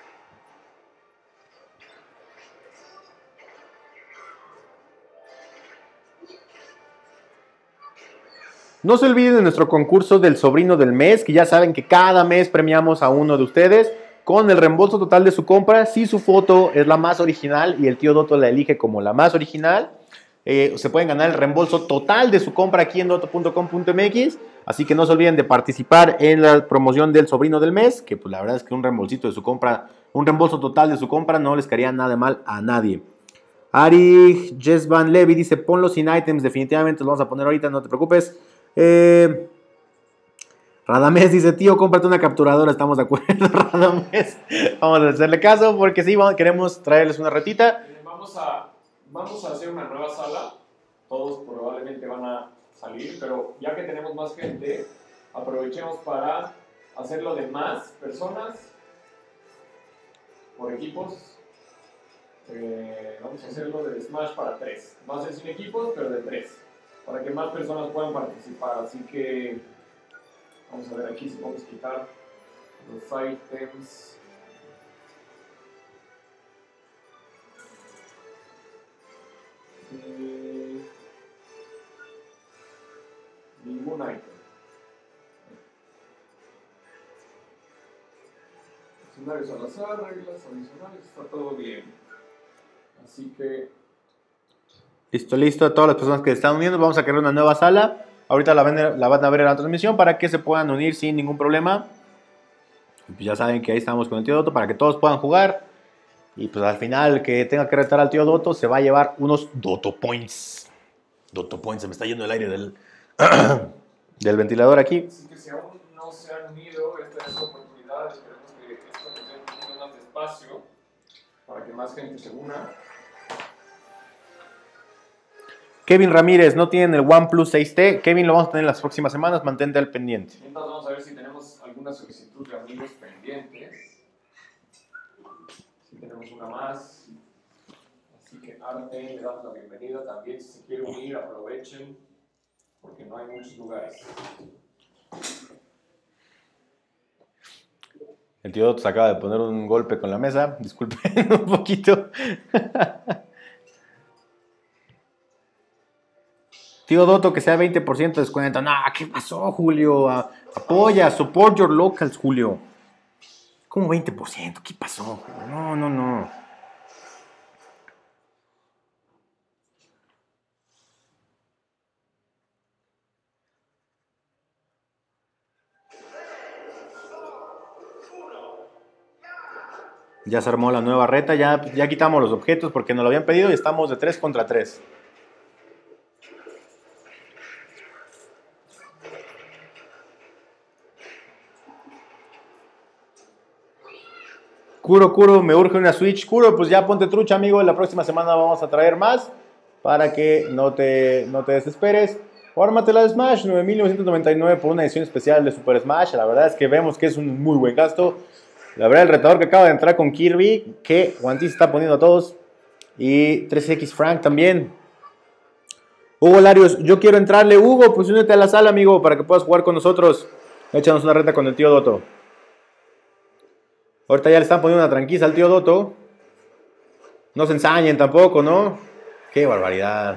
No se olviden de nuestro concurso del sobrino del mes, que ya saben que cada mes premiamos a uno de ustedes con el reembolso total de su compra. Si su foto es la más original y el tío Dotto la elige como la más original, eh, se pueden ganar el reembolso total de su compra aquí en dotto punto com punto m x. Así que no se olviden de participar en la promoción del sobrino del mes, que pues la verdad es que un reembolsito de su compra, un reembolso total de su compra no les caería nada mal a nadie. Ari Jesvan Levy dice, ponlos sin items, definitivamente los vamos a poner ahorita, no te preocupes. Eh, Radamés dice, tío, cómprate una capturadora, estamos de acuerdo, Radamés. Vamos a hacerle caso porque sí, vamos, queremos traerles una retita. Vamos a, vamos a hacer una nueva sala, todos probablemente van a salir, pero ya que tenemos más gente, aprovechemos para hacerlo de más personas por equipos. Eh, vamos a hacerlo de Smash para tres, va a ser sin equipos, pero de tres, para que más personas puedan participar. Así que vamos a ver aquí si podemos quitar los items. Eh, ningún item. Escenarios al azar, reglas adicionales, está todo bien. Así que Listo, listo. A todas las personas que se están uniendo, vamos a crear una nueva sala. Ahorita la, ven, la van a ver en la transmisión para que se puedan unir sin ningún problema. Y pues ya saben que ahí estamos con el tío Dotto para que todos puedan jugar. Y pues al final, el que tenga que retar al tío Dotto se va a llevar unos Dotto Points. Dotto Points, se me está yendo el aire del, del ventilador aquí. Así que si aún no se han unido, esta es la oportunidad. Esperemos que esto nos dé un poquito más de espacio para que más gente se una. Kevin Ramírez, no tienen el OnePlus seis T. Kevin, lo vamos a tener en las próximas semanas, mantente al pendiente. Mientras vamos a ver si tenemos alguna solicitud de amigos pendientes. Si tenemos una más. Así que Arte, le damos la bienvenida también. Si se quiere unir, aprovechen, porque no hay muchos lugares. El tío Dotto se acaba de poner un golpe con la mesa. Disculpen un poquito. Tío Dotto, que sea veinte por ciento de descuento. No, ¿qué pasó, Julio? Apoya, support your locals, Julio. ¿Cómo veinte por ciento? ¿Qué pasó? No, no, no. Ya se armó la nueva reta, ya, ya quitamos los objetos porque nos lo habían pedido y estamos de tres contra tres. Kuro, Kuro, me urge una Switch. Kuro, pues ya ponte trucha, amigo. La próxima semana vamos a traer más para que no te, no te desesperes. Ármate la de Smash, nueve mil novecientos noventa y nueve por una edición especial de Super Smash. La verdad es que vemos que es un muy buen gasto. La verdad, el retador que acaba de entrar con Kirby, que One Piece está poniendo a todos. Y tres X Frank también. Hugo Larios, yo quiero entrarle. Hugo, pues únete a la sala, amigo, para que puedas jugar con nosotros. Échanos una reta con el tío Doto. Ahorita ya le están poniendo una tranquiza al tío Doto. No se ensañen tampoco, ¿no? Qué barbaridad.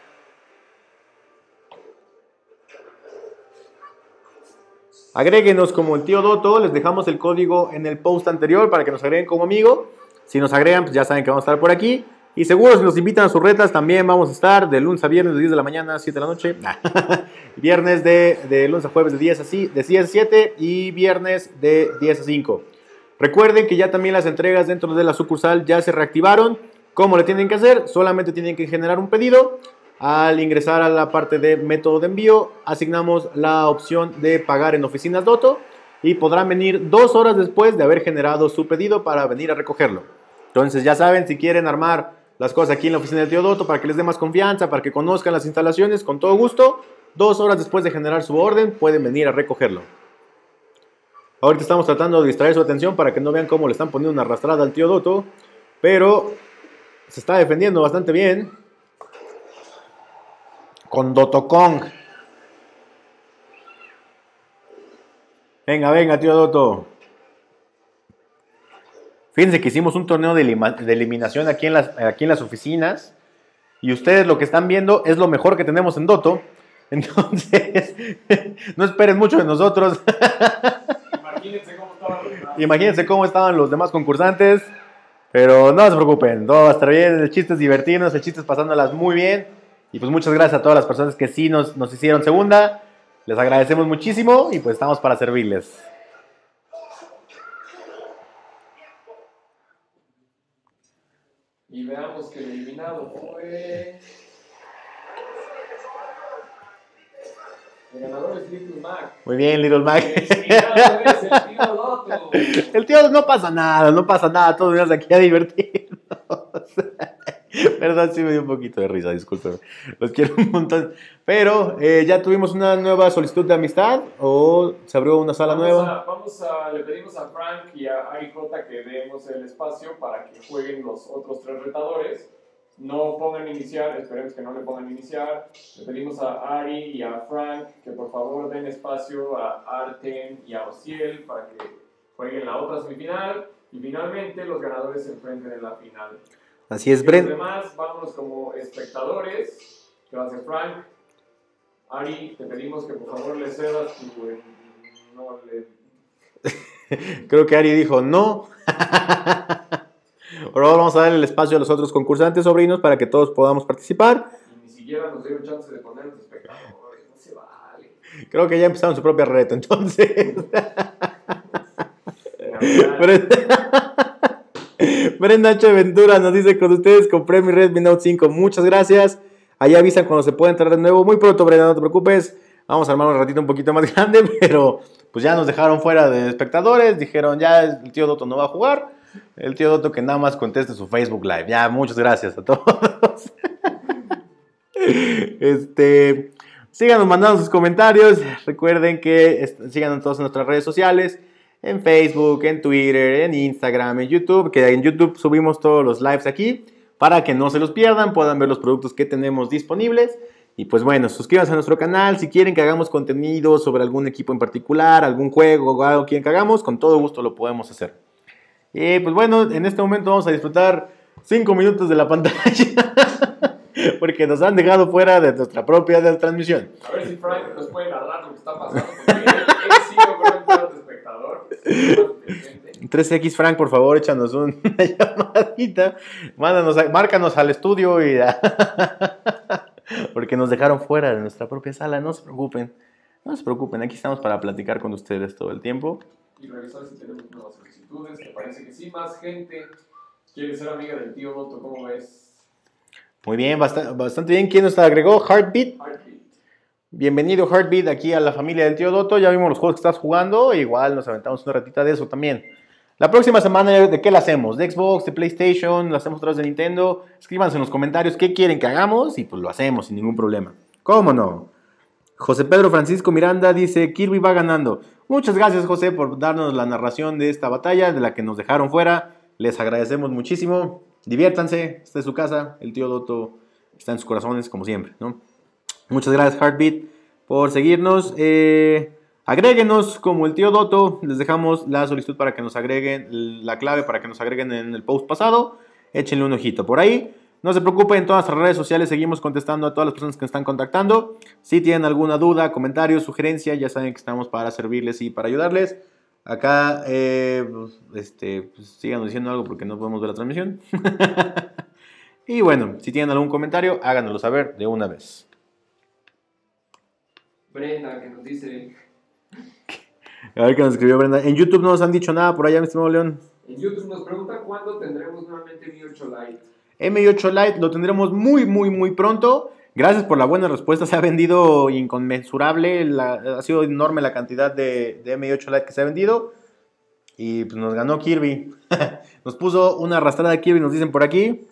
Agréguenos como el tío Doto. Les dejamos el código en el post anterior para que nos agreguen como amigo. Si nos agregan, pues ya saben que vamos a estar por aquí. Y seguro si nos invitan a sus retas, también vamos a estar de lunes a viernes de diez de la mañana a siete de la noche. Viernes de, de lunes a jueves de diez a, de diez a siete y viernes de diez a cinco. Recuerden que ya también las entregas dentro de la sucursal ya se reactivaron. ¿Cómo le tienen que hacer? Solamente tienen que generar un pedido. Al ingresar a la parte de método de envío, asignamos la opción de pagar en oficinas Doto y podrán venir dos horas después de haber generado su pedido para venir a recogerlo. Entonces ya saben, si quieren armar las cosas aquí en la oficina del tío Doto para que les dé más confianza, para que conozcan las instalaciones, con todo gusto, dos horas después de generar su orden pueden venir a recogerlo. Ahorita estamos tratando de distraer su atención para que no vean cómo le están poniendo una arrastrada al tío Doto, pero se está defendiendo bastante bien con Doto Kong. Venga, venga, tío Doto. Fíjense que hicimos un torneo de, de eliminación aquí en, las, aquí en las oficinas. Y ustedes lo que están viendo es lo mejor que tenemos en Doto. Entonces, no esperen mucho de nosotros. Imagínense cómo estaban los demás. Imagínense cómo estaban los demás concursantes. Pero no se preocupen, todo va a estar bien. El chiste es divertirnos, el chiste es pasándolas muy bien. Y pues muchas gracias a todas las personas que sí nos, nos hicieron segunda. Les agradecemos muchísimo y pues estamos para servirles. Y veamos que el eliminado fue... El ganador es Little Mac. Muy bien, Little Mac. El eliminado es el tío Doto. El tío, no pasa nada, no pasa nada. Todos venimos aquí a divertirnos. Perdón, sí me dio un poquito de risa, discúlpenme. Los quiero un montón. Pero, eh, ¿ya tuvimos una nueva solicitud de amistad? ¿O se abrió una sala vamos nueva? A, vamos a, le pedimos a Frank y a Ari J que demos el espacio para que jueguen los otros tres retadores. No pongan iniciar, esperemos que no le pongan iniciar. Le pedimos a Ari y a Frank que por favor den espacio a Artem y a Ociel para que jueguen la otra semifinal. Y finalmente los ganadores se enfrenten en la final. Así es, y Brent. los demás, vámonos como espectadores, que va a ser Frank. Ari, te pedimos que por favor le cedas tu... eh, no le... Creo que Ari dijo no. Ahora vamos a darle el espacio a los otros concursantes sobrinos para que todos podamos participar. Y ni siquiera nos dieron chance de ponernos espectadores, no se vale. Creo que ya empezaron su propia reto, entonces. Brenda H. Ventura nos dice: con ustedes compré mi Redmi Note cinco. Muchas gracias. Allá avisan cuando se pueda entrar de nuevo. Muy pronto, Brenda, no te preocupes. Vamos a armar un ratito un poquito más grande, pero pues ya nos dejaron fuera de espectadores. Dijeron, ya el tío Doto no va a jugar. El tío Doto que nada más conteste su Facebook Live. Ya, muchas gracias a todos. Este, síganos mandando sus comentarios. Recuerden que síganos todos en nuestras redes sociales. En Facebook, en Twitter, en Instagram, en YouTube. Que en YouTube subimos todos los lives aquí. Para que no se los pierdan, puedan ver los productos que tenemos disponibles. Y pues bueno, suscríbanse a nuestro canal. Si quieren que hagamos contenido sobre algún equipo en particular, algún juego o algo que quieren que hagamos, con todo gusto lo podemos hacer. Y pues bueno, en este momento vamos a disfrutar cinco minutos de la pantalla. Porque nos han dejado fuera de nuestra propia de transmisión. A ver si Frank nos puede narrar lo que está pasando. Porque él, él sí logró entrar de espectador. tres X Frank, por favor, échanos una llamadita. Mándanos, márcanos al estudio y porque nos dejaron fuera de nuestra propia sala. No se preocupen, no se preocupen. Aquí estamos para platicar con ustedes todo el tiempo. Y revisar si tenemos nuevas solicitudes. Que parece que sí, más gente quiere ser amiga del tío Doto. ¿Cómo ves? Muy bien, bastante, bastante bien. ¿Quién nos agregó? Heartbeat. Heartbeat. Bienvenido, Heartbeat, aquí a la familia del tío Doto. Ya vimos los juegos que estás jugando. Igual nos aventamos una ratita de eso también. La próxima semana, ¿de qué la hacemos? ¿De Xbox, de PlayStation? ¿La hacemos otra vez de Nintendo? Escríbanse en los comentarios qué quieren que hagamos y pues lo hacemos sin ningún problema. ¿Cómo no? José Pedro Francisco Miranda dice, Kirby va ganando. Muchas gracias, José, por darnos la narración de esta batalla, de la que nos dejaron fuera. Les agradecemos muchísimo. Diviértanse, esta es su casa. El tío Doto está en sus corazones, como siempre, ¿no? Muchas gracias, Heartbeat, por seguirnos. Eh, agréguenos como el tío Doto. Les dejamos la solicitud para que nos agreguen, la clave para que nos agreguen en el post pasado. Échenle un ojito por ahí. No se preocupen, en todas nuestras redes sociales seguimos contestando a todas las personas que nos están contactando. Si tienen alguna duda, comentario, sugerencia, ya saben que estamos para servirles y para ayudarles. Acá, eh, pues, este, pues, síganos diciendo algo porque no podemos ver la transmisión. Y bueno, si tienen algún comentario, háganoslo saber de una vez. Brenda, que nos dice... A ver qué nos escribió Brenda. En YouTube no nos han dicho nada por allá, mi estimado León. En YouTube nos pregunta cuándo tendremos nuevamente M ocho Lite. M ocho Lite lo tendremos muy, muy, muy pronto. Gracias por la buena respuesta. Se ha vendido inconmensurable. La, ha sido enorme la cantidad de, de M ocho Lite que se ha vendido. Y pues nos ganó Kirby. Nos puso una arrastrada de Kirby, nos dicen por aquí.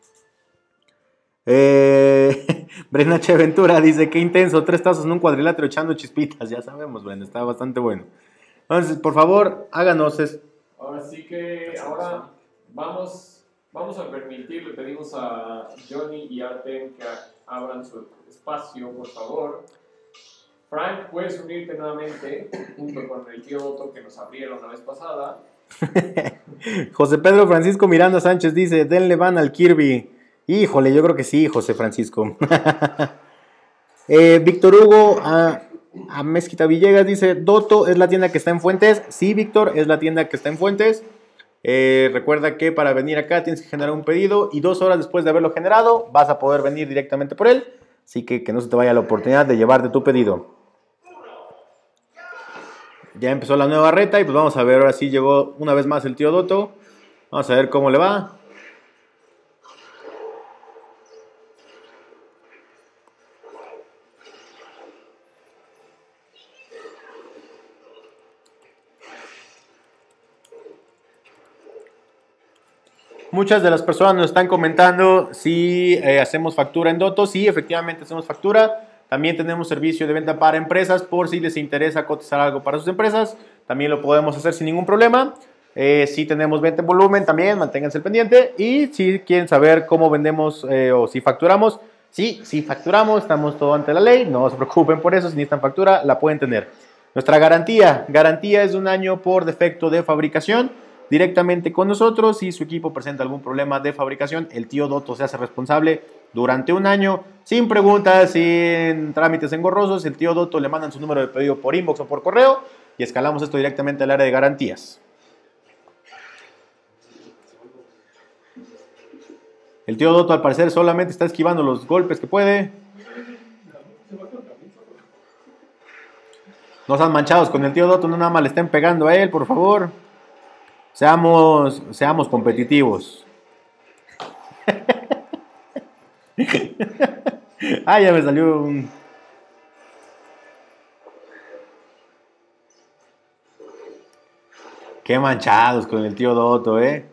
Eh, Brenda Che Ventura dice, qué intenso, tres tazos en un cuadrilátero echando chispitas. Ya sabemos, Brenda, está bastante bueno. Entonces, por favor, háganos esto. Ahora sí que, ahora vamos, vamos a permitir, le pedimos a Johnny y Artem que abran su espacio, por favor. Frank, puedes unirte nuevamente, junto con el tío Otto que nos abrieron la vez pasada. José Pedro Francisco Miranda Sánchez dice, denle van al Kirby. Híjole, yo creo que sí, José Francisco. eh, Víctor Hugo a, a Mezquita Villegas dice, Doto es la tienda que está en Fuentes. Sí, Víctor, es la tienda que está en Fuentes. Eh, recuerda que para venir acá tienes que generar un pedido y dos horas después de haberlo generado vas a poder venir directamente por él. Así que que no se te vaya la oportunidad de llevarte tu pedido. Ya empezó la nueva reta y pues vamos a ver, ahora sí llegó una vez más el tío Doto. Vamos a ver cómo le va. Muchas de las personas nos están comentando si eh, hacemos factura en Doto. Sí, efectivamente hacemos factura. También tenemos servicio de venta para empresas por si les interesa cotizar algo para sus empresas. También lo podemos hacer sin ningún problema. Eh, si tenemos venta en volumen también, manténganse el pendiente. Y si quieren saber cómo vendemos eh, o si facturamos, sí, si facturamos, estamos todo ante la ley. No se preocupen por eso, si necesitan factura, la pueden tener. Nuestra garantía, garantía es de un año por defecto de fabricación. Directamente con nosotros, si su equipo presenta algún problema de fabricación, el tío Doto se hace responsable durante un año, sin preguntas, sin trámites engorrosos. El tío Doto le mandan su número de pedido por inbox o por correo y escalamos esto directamente al área de garantías. El tío Doto al parecer solamente está esquivando los golpes que puede. No sean manchados con el tío Doto, no nada más le estén pegando a él, por favor. Seamos, seamos competitivos. Ah, ya me salió un... Qué manchados con el tío Doto, ¿eh?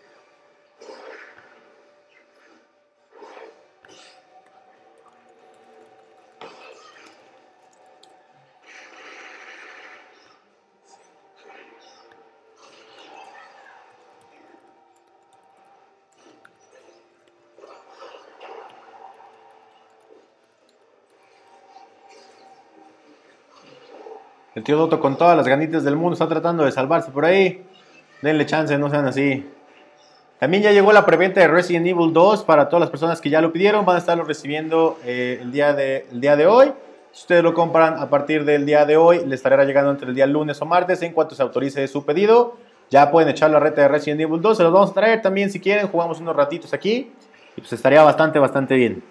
El tío Doto con todas las ganitas del mundo está tratando de salvarse por ahí. Denle chance, no sean así. También ya llegó la preventa de Resident Evil dos para todas las personas que ya lo pidieron. Van a estarlo recibiendo eh, el, día de, el día de hoy. Si ustedes lo compran a partir del día de hoy, le estará llegando entre el día lunes o martes en cuanto se autorice su pedido. Ya pueden echar la reta de Resident Evil dos. Se los vamos a traer también si quieren. Jugamos unos ratitos aquí. Y pues estaría bastante, bastante bien.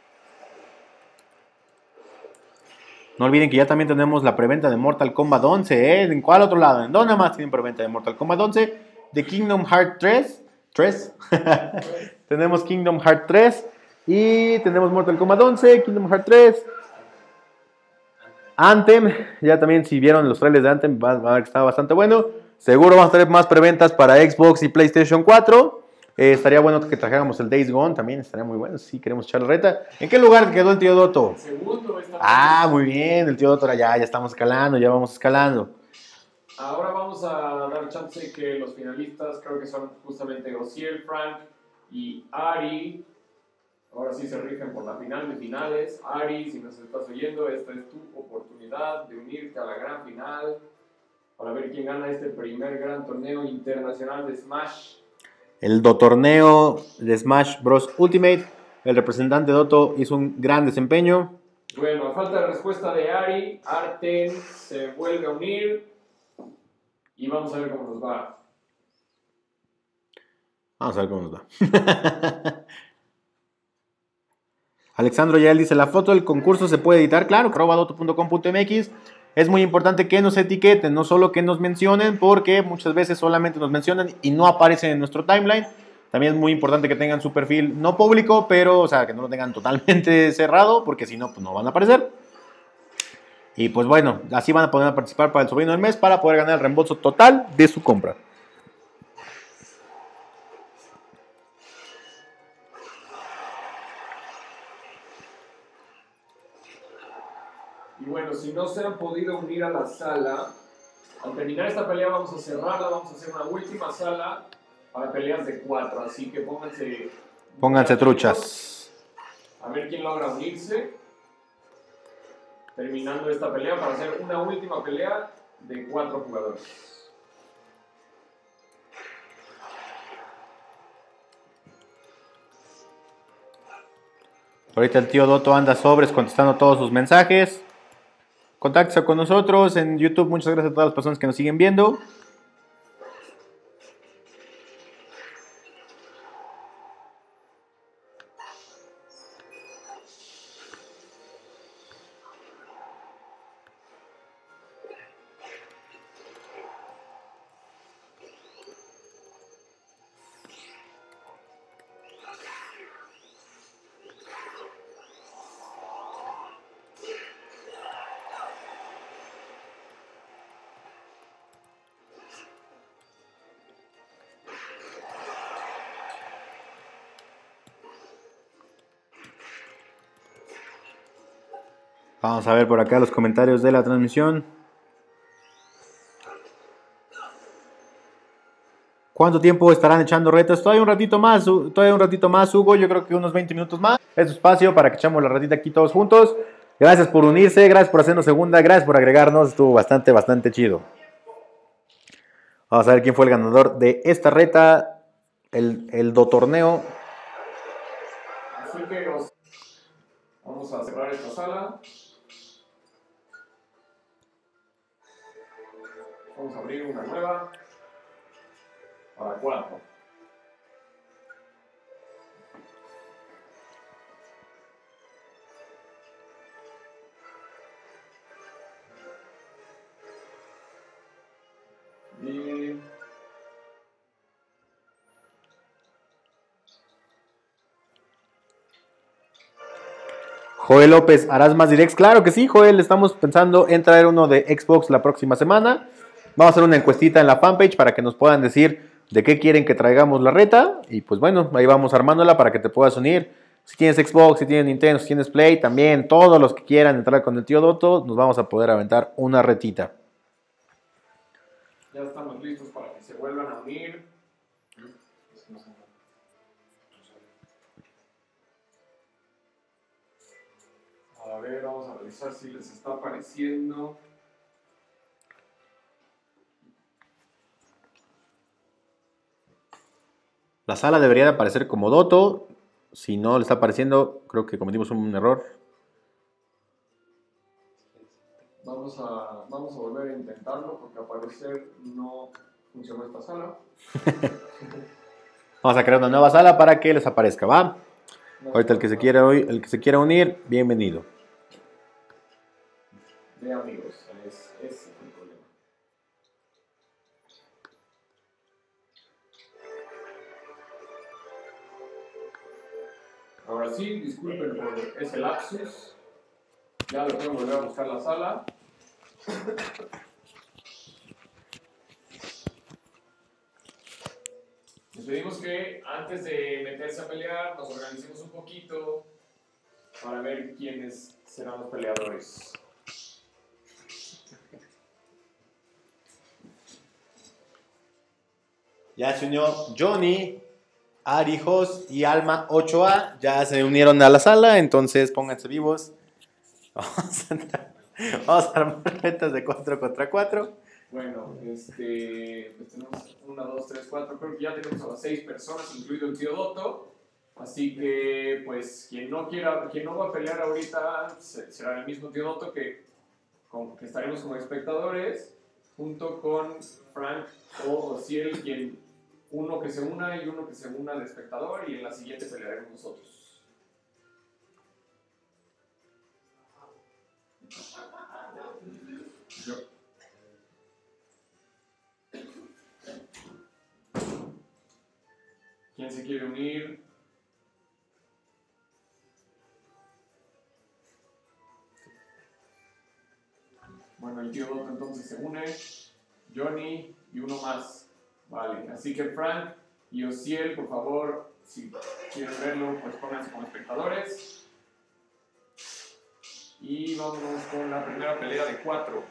No olviden que ya también tenemos la preventa de Mortal Kombat once, ¿eh? ¿En cuál otro lado? ¿En dónde más tienen preventa de Mortal Kombat once? De Kingdom Hearts tres. ¿tres? Tenemos Kingdom Hearts tres. Y tenemos Mortal Kombat once, Kingdom Hearts tres. Anthem. Ya también si vieron los trailers de Anthem, van a ver que está bastante bueno. Seguro vamos a tener más preventas para Xbox y PlayStation cuatro. Eh, estaría bueno que trajéramos el Days Gone también, estaría muy bueno. Sí, queremos echar la reta. ¿En qué lugar quedó el tío Doto? Segundo, esta Ah, muy bien, el tío Doto ya, ya estamos escalando, ya vamos escalando. Ahora vamos a dar chance que los finalistas, creo que son justamente Osiel, Frank y Ari. Ahora sí se rigen por la final de finales. Ari, si nos estás oyendo, esta es tu oportunidad de unirte a la gran final para ver quién gana este primer gran torneo internacional de Smash. El Dotorneo de Smash Bros. Ultimate. El representante Doto hizo un gran desempeño. Bueno, a falta de respuesta de Ari, Arten se vuelve a unir y vamos a ver cómo nos va. Vamos a ver cómo nos va. Alexandro Yael dice, la foto del concurso se puede editar, claro, arroba doto punto com punto m x. Es muy importante que nos etiqueten, no solo que nos mencionen, porque muchas veces solamente nos mencionan y no aparecen en nuestro timeline. También es muy importante que tengan su perfil no público, pero, o sea, que no lo tengan totalmente cerrado, porque si no, pues no van a aparecer. Y pues bueno, así van a poder participar para el sobrino del mes para poder ganar el reembolso total de su compra. Y bueno, si no se han podido unir a la sala, al terminar esta pelea vamos a cerrarla, vamos a hacer una última sala para peleas de cuatro, así que pónganse... Pónganse truchas. A ver quién logra unirse. Terminando esta pelea para hacer una última pelea de cuatro jugadores. Ahorita el tío Doto anda sobres contestando todos sus mensajes. Contáctese con nosotros en YouTube. Muchas gracias a todas las personas que nos siguen viendo. Vamos a ver por acá los comentarios de la transmisión. ¿Cuánto tiempo estarán echando retas? Todavía un ratito más, todavía un ratito más, Hugo. Yo creo que unos veinte minutos más. Es su espacio para que echamos la ratita aquí todos juntos. Gracias por unirse, gracias por hacernos segunda, gracias por agregarnos. Estuvo bastante, bastante chido. Vamos a ver quién fue el ganador de esta reta, el, el Dotorneo. Así que os... vamos a cerrar esta sala. Vamos a abrir una nueva para cuatro. Y... Joel López, ¿harás más directs? Claro que sí, Joel, estamos pensando en traer uno de Xbox la próxima semana. Vamos a hacer una encuestita en la fanpage para que nos puedan decir de qué quieren que traigamos la reta. Y pues bueno, ahí vamos armándola para que te puedas unir. Si tienes Xbox, si tienes Nintendo, si tienes Play, también todos los que quieran entrar con el tío Doto, nos vamos a poder aventar una retita. Ya estamos listos para que se vuelvan a unir. A ver, vamos a revisar si les está apareciendo. La sala debería de aparecer como Doto. Si no le está apareciendo, creo que cometimos un error. Vamos a, vamos a volver a intentarlo porque al parecer no funcionó esta sala. Vamos a crear una nueva sala para que les aparezca, ¿va? No, ahorita el que, se quiera, el que se quiera unir, bienvenido. De amigos, es, es el problema. Ahora sí, disculpen por ese lapsus. Ya lo pueden volver a buscar la sala. Les pedimos que antes de meterse a pelear nos organicemos un poquito para ver quiénes serán los peleadores. Ya se unió Johnny, Arijos y Alma ocho A. Ya se unieron a la sala, entonces pónganse vivos. Vamos a, entrar, vamos a armar retas de cuatro contra cuatro. Bueno, este, pues tenemos una, dos, tres, cuatro. Creo que ya tenemos a las seis personas, incluido el tío Doto. Así que, pues, quien no quiera, quien no va a pelear ahorita será el mismo tío Doto que, con, que estaremos como espectadores, junto con Frank o Ociel, quien uno que se una y uno que se una de espectador, y en la siguiente pelearemos nosotros. Yo. ¿Quién se quiere unir? Bueno, el tío Doto entonces se une, Johnny y uno más. Vale, así que Frank y Ociel, por favor, si quieren verlo, pues pónganse como espectadores. Y vámonos con la primera pelea de cuatro.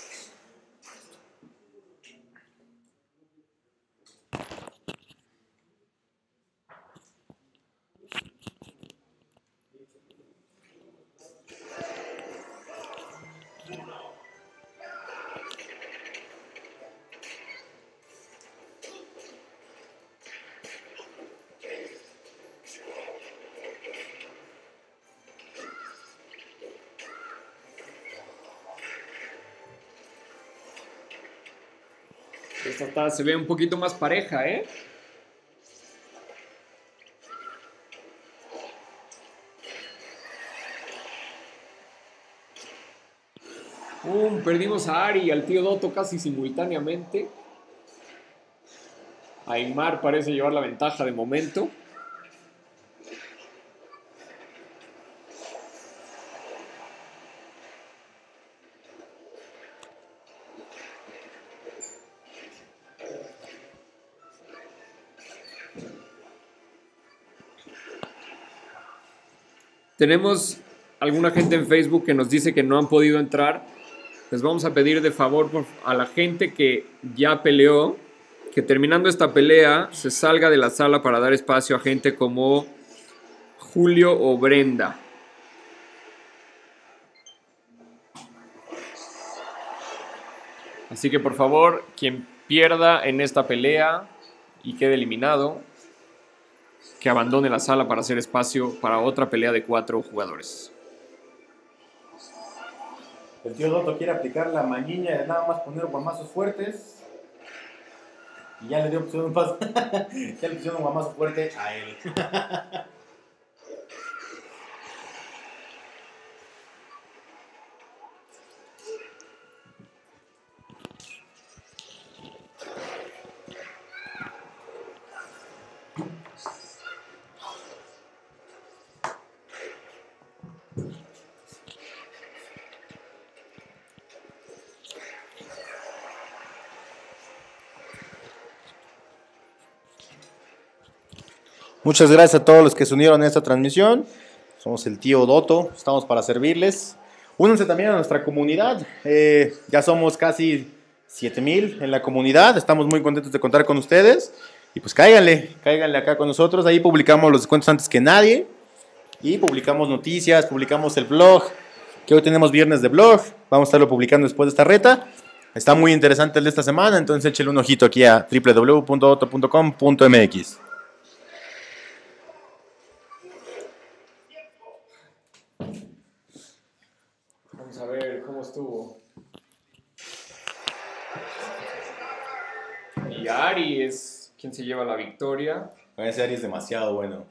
Esta está, se ve un poquito más pareja, ¿eh? Um, perdimos a Ari y al tío Doto casi simultáneamente. Aymar parece llevar la ventaja de momento. Tenemos alguna gente en Facebook que nos dice que no han podido entrar. Les vamos a pedir de favor a la gente que ya peleó, que terminando esta pelea se salga de la sala para dar espacio a gente como Julio o Brenda. Así que por favor, quien pierda en esta pelea y quede eliminado, que abandone la sala para hacer espacio para otra pelea de cuatro jugadores. El tío Doto quiere aplicar la mañiña de nada más poner guamazos fuertes. Y ya le dio opción un paso. Ya le pusieron un guamazo fuerte a él. Muchas gracias a todos los que se unieron a esta transmisión. Somos el tío Doto, estamos para servirles. Únanse también a nuestra comunidad. Eh, ya somos casi siete mil en la comunidad. Estamos muy contentos de contar con ustedes. Y pues cáiganle, cáiganle acá con nosotros. Ahí publicamos los descuentos antes que nadie. Y publicamos noticias, publicamos el blog. Que hoy tenemos viernes de blog. Vamos a estarlo publicando después de esta reta. Está muy interesante el de esta semana. Entonces échale un ojito aquí a doble u doble u doble u punto doto punto com punto m x. Vamos a ver cómo estuvo. Y Ari es quien se lleva la victoria. Ese Ari es demasiado bueno.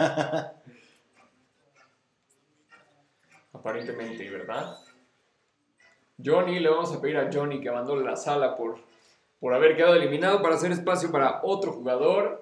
Aparentemente, ¿verdad? Johnny, le vamos a pedir a Johnny que abandone la sala por, por haber quedado eliminado para hacer espacio para otro jugador.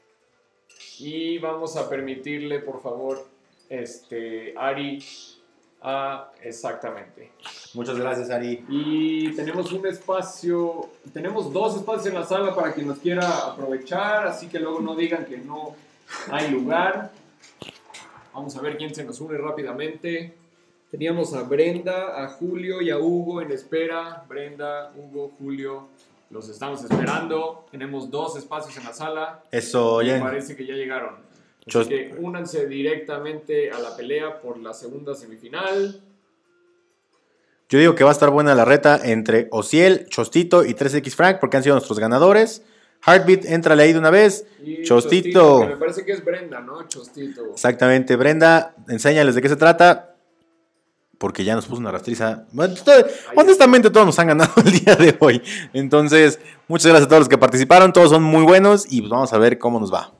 Y vamos a permitirle, por favor, este, Ari, Ah, exactamente. Muchas gracias, Ari. Y tenemos un espacio, tenemos dos espacios en la sala para quien nos quiera aprovechar, así que luego no digan que no hay lugar. Vamos a ver quién se nos une rápidamente. Teníamos a Brenda, a Julio y a Hugo en espera. Brenda, Hugo, Julio, los estamos esperando. Tenemos dos espacios en la sala. Eso, ya. Me parece que ya llegaron. Así Chos- que únanse directamente a la pelea por la segunda semifinal. Yo digo que va a estar buena la reta entre Ociel, Chostito y tres equis Frank porque han sido nuestros ganadores. Heartbeat, entrale ahí de una vez. Y Chostito. que me parece que es Brenda, ¿no? Chostito. Exactamente, Brenda, enséñales de qué se trata. Porque ya nos puso una rastriza. Bueno, todo- honestamente, todos nos han ganado el día de hoy. Entonces, muchas gracias a todos los que participaron. Todos son muy buenos y pues vamos a ver cómo nos va.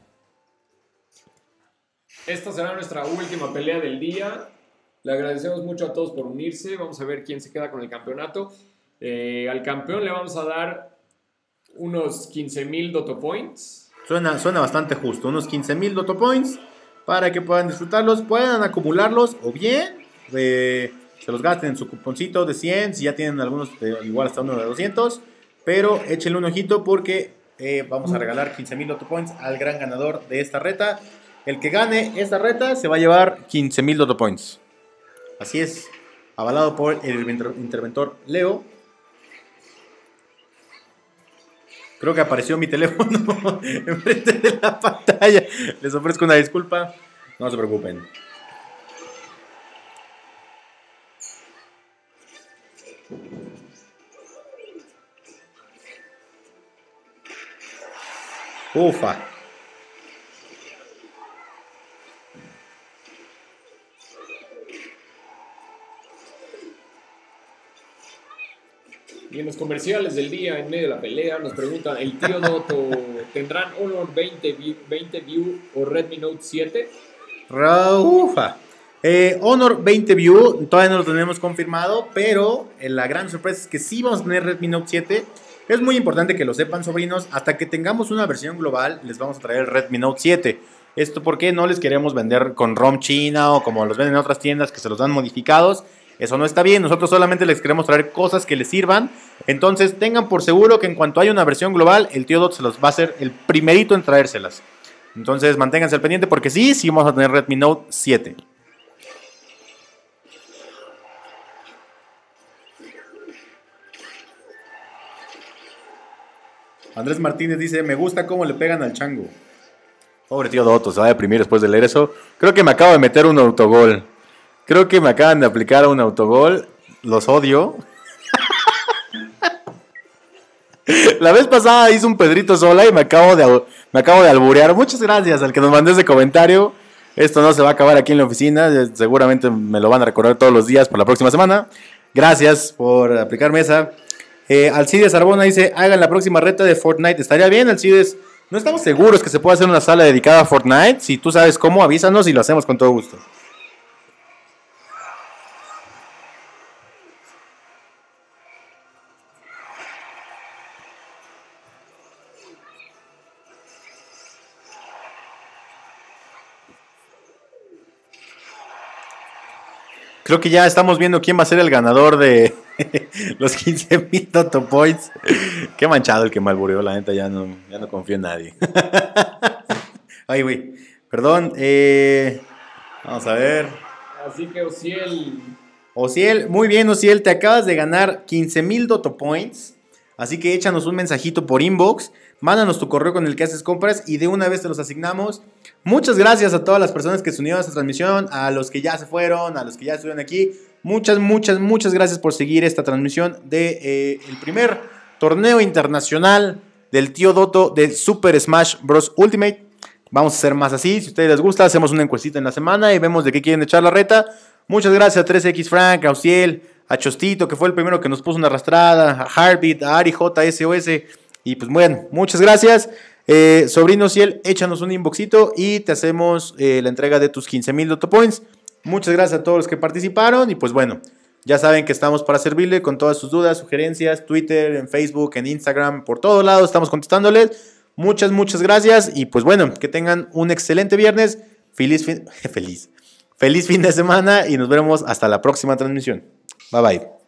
Esta será nuestra última pelea del día. Le agradecemos mucho a todos por unirse. Vamos a ver quién se queda con el campeonato. Eh, al campeón le vamos a dar unos quince mil Dotto Points. Suena, suena bastante justo. Unos quince mil Dotto Points para que puedan disfrutarlos. Puedan acumularlos o bien eh, se los gasten en su cuponcito de cien. Si ya tienen algunos, eh, igual hasta uno de doscientos. Pero échenle un ojito porque eh, vamos a regalar quince mil Dotto Points al gran ganador de esta reta. El que gane esta reta se va a llevar quince mil Dotto Points. Así es, avalado por el interventor Leo. Creo que apareció mi teléfono enfrente de la pantalla. Les ofrezco una disculpa. No se preocupen. Ufa. Y en los comerciales del día, en medio de la pelea, nos preguntan, ¿el tío Dotto tendrán Honor veinte, veinte View o Redmi Note siete? Ufa. Eh, Honor veinte View, todavía no lo tenemos confirmado, pero eh, la gran sorpresa es que sí vamos a tener Redmi Note siete. Es muy importante que lo sepan, sobrinos. Hasta que tengamos una versión global, les vamos a traer el Redmi Note siete. Esto porque no les queremos vender con ROM china o como los venden en otras tiendas que se los dan modificados. Eso no está bien, nosotros solamente les queremos traer cosas que les sirvan. Entonces tengan por seguro que en cuanto haya una versión global, el tío Dot se los va a hacer el primerito en traérselas. Entonces manténganse al pendiente porque sí, sí vamos a tener Redmi Note siete. Andrés Martínez dice, me gusta cómo le pegan al chango. Pobre tío Dotto, se va a deprimir después de leer eso. Creo que me acabo de meter un autogol. Creo que me acaban de aplicar un autogol. Los odio. La vez pasada hice un Pedrito Sola y me acabo de, me acabo de alburear. Muchas gracias al que nos mandó ese comentario. Esto no se va a acabar aquí en la oficina. Seguramente me lo van a recordar todos los días por la próxima semana. Gracias por aplicarme esa. Eh, Alcides Arbona dice, hagan la próxima reta de Fortnite. Estaría bien, Alcides. No estamos seguros que se pueda hacer una sala dedicada a Fortnite. Si tú sabes cómo, avísanos y lo hacemos con todo gusto. Creo que ya estamos viendo quién va a ser el ganador de los quince mil Dotto Points. Qué manchado el que me albureó, la neta, ya no, ya no confío en nadie. Ay, güey, perdón. Eh, vamos a ver. Así que Ociel... Ociel, muy bien, Ociel, te acabas de ganar quince mil Dotto Points. Así que échanos un mensajito por inbox. Mándanos tu correo con el que haces compras y de una vez te los asignamos. Muchas gracias a todas las personas que se unieron a esta transmisión, a los que ya se fueron, a los que ya estuvieron aquí. Muchas, muchas, muchas gracias por seguir esta transmisión de eh, el primer torneo internacional del tío Dotto de Super Smash Bros. Ultimate. Vamos a hacer más así. Si a ustedes les gusta, hacemos una encuestita en la semana y vemos de qué quieren echar la reta. Muchas gracias a tres equis Frank, a Ociel, a Chostito, que fue el primero que nos puso una arrastrada, a Heartbeat, a Ari J S O S. Y pues bueno, muchas gracias. Eh, sobrino Ciel, échanos un inboxito y te hacemos eh, la entrega de tus quince mil Dotto Points. Muchas gracias a todos los que participaron. Y pues bueno, ya saben que estamos para servirle con todas sus dudas, sugerencias, Twitter, en Facebook, en Instagram, por todos lados estamos contestándoles. Muchas, muchas gracias. Y pues bueno, que tengan un excelente viernes. Feliz fin, feliz. Feliz fin de semana y nos vemos hasta la próxima transmisión. Bye bye.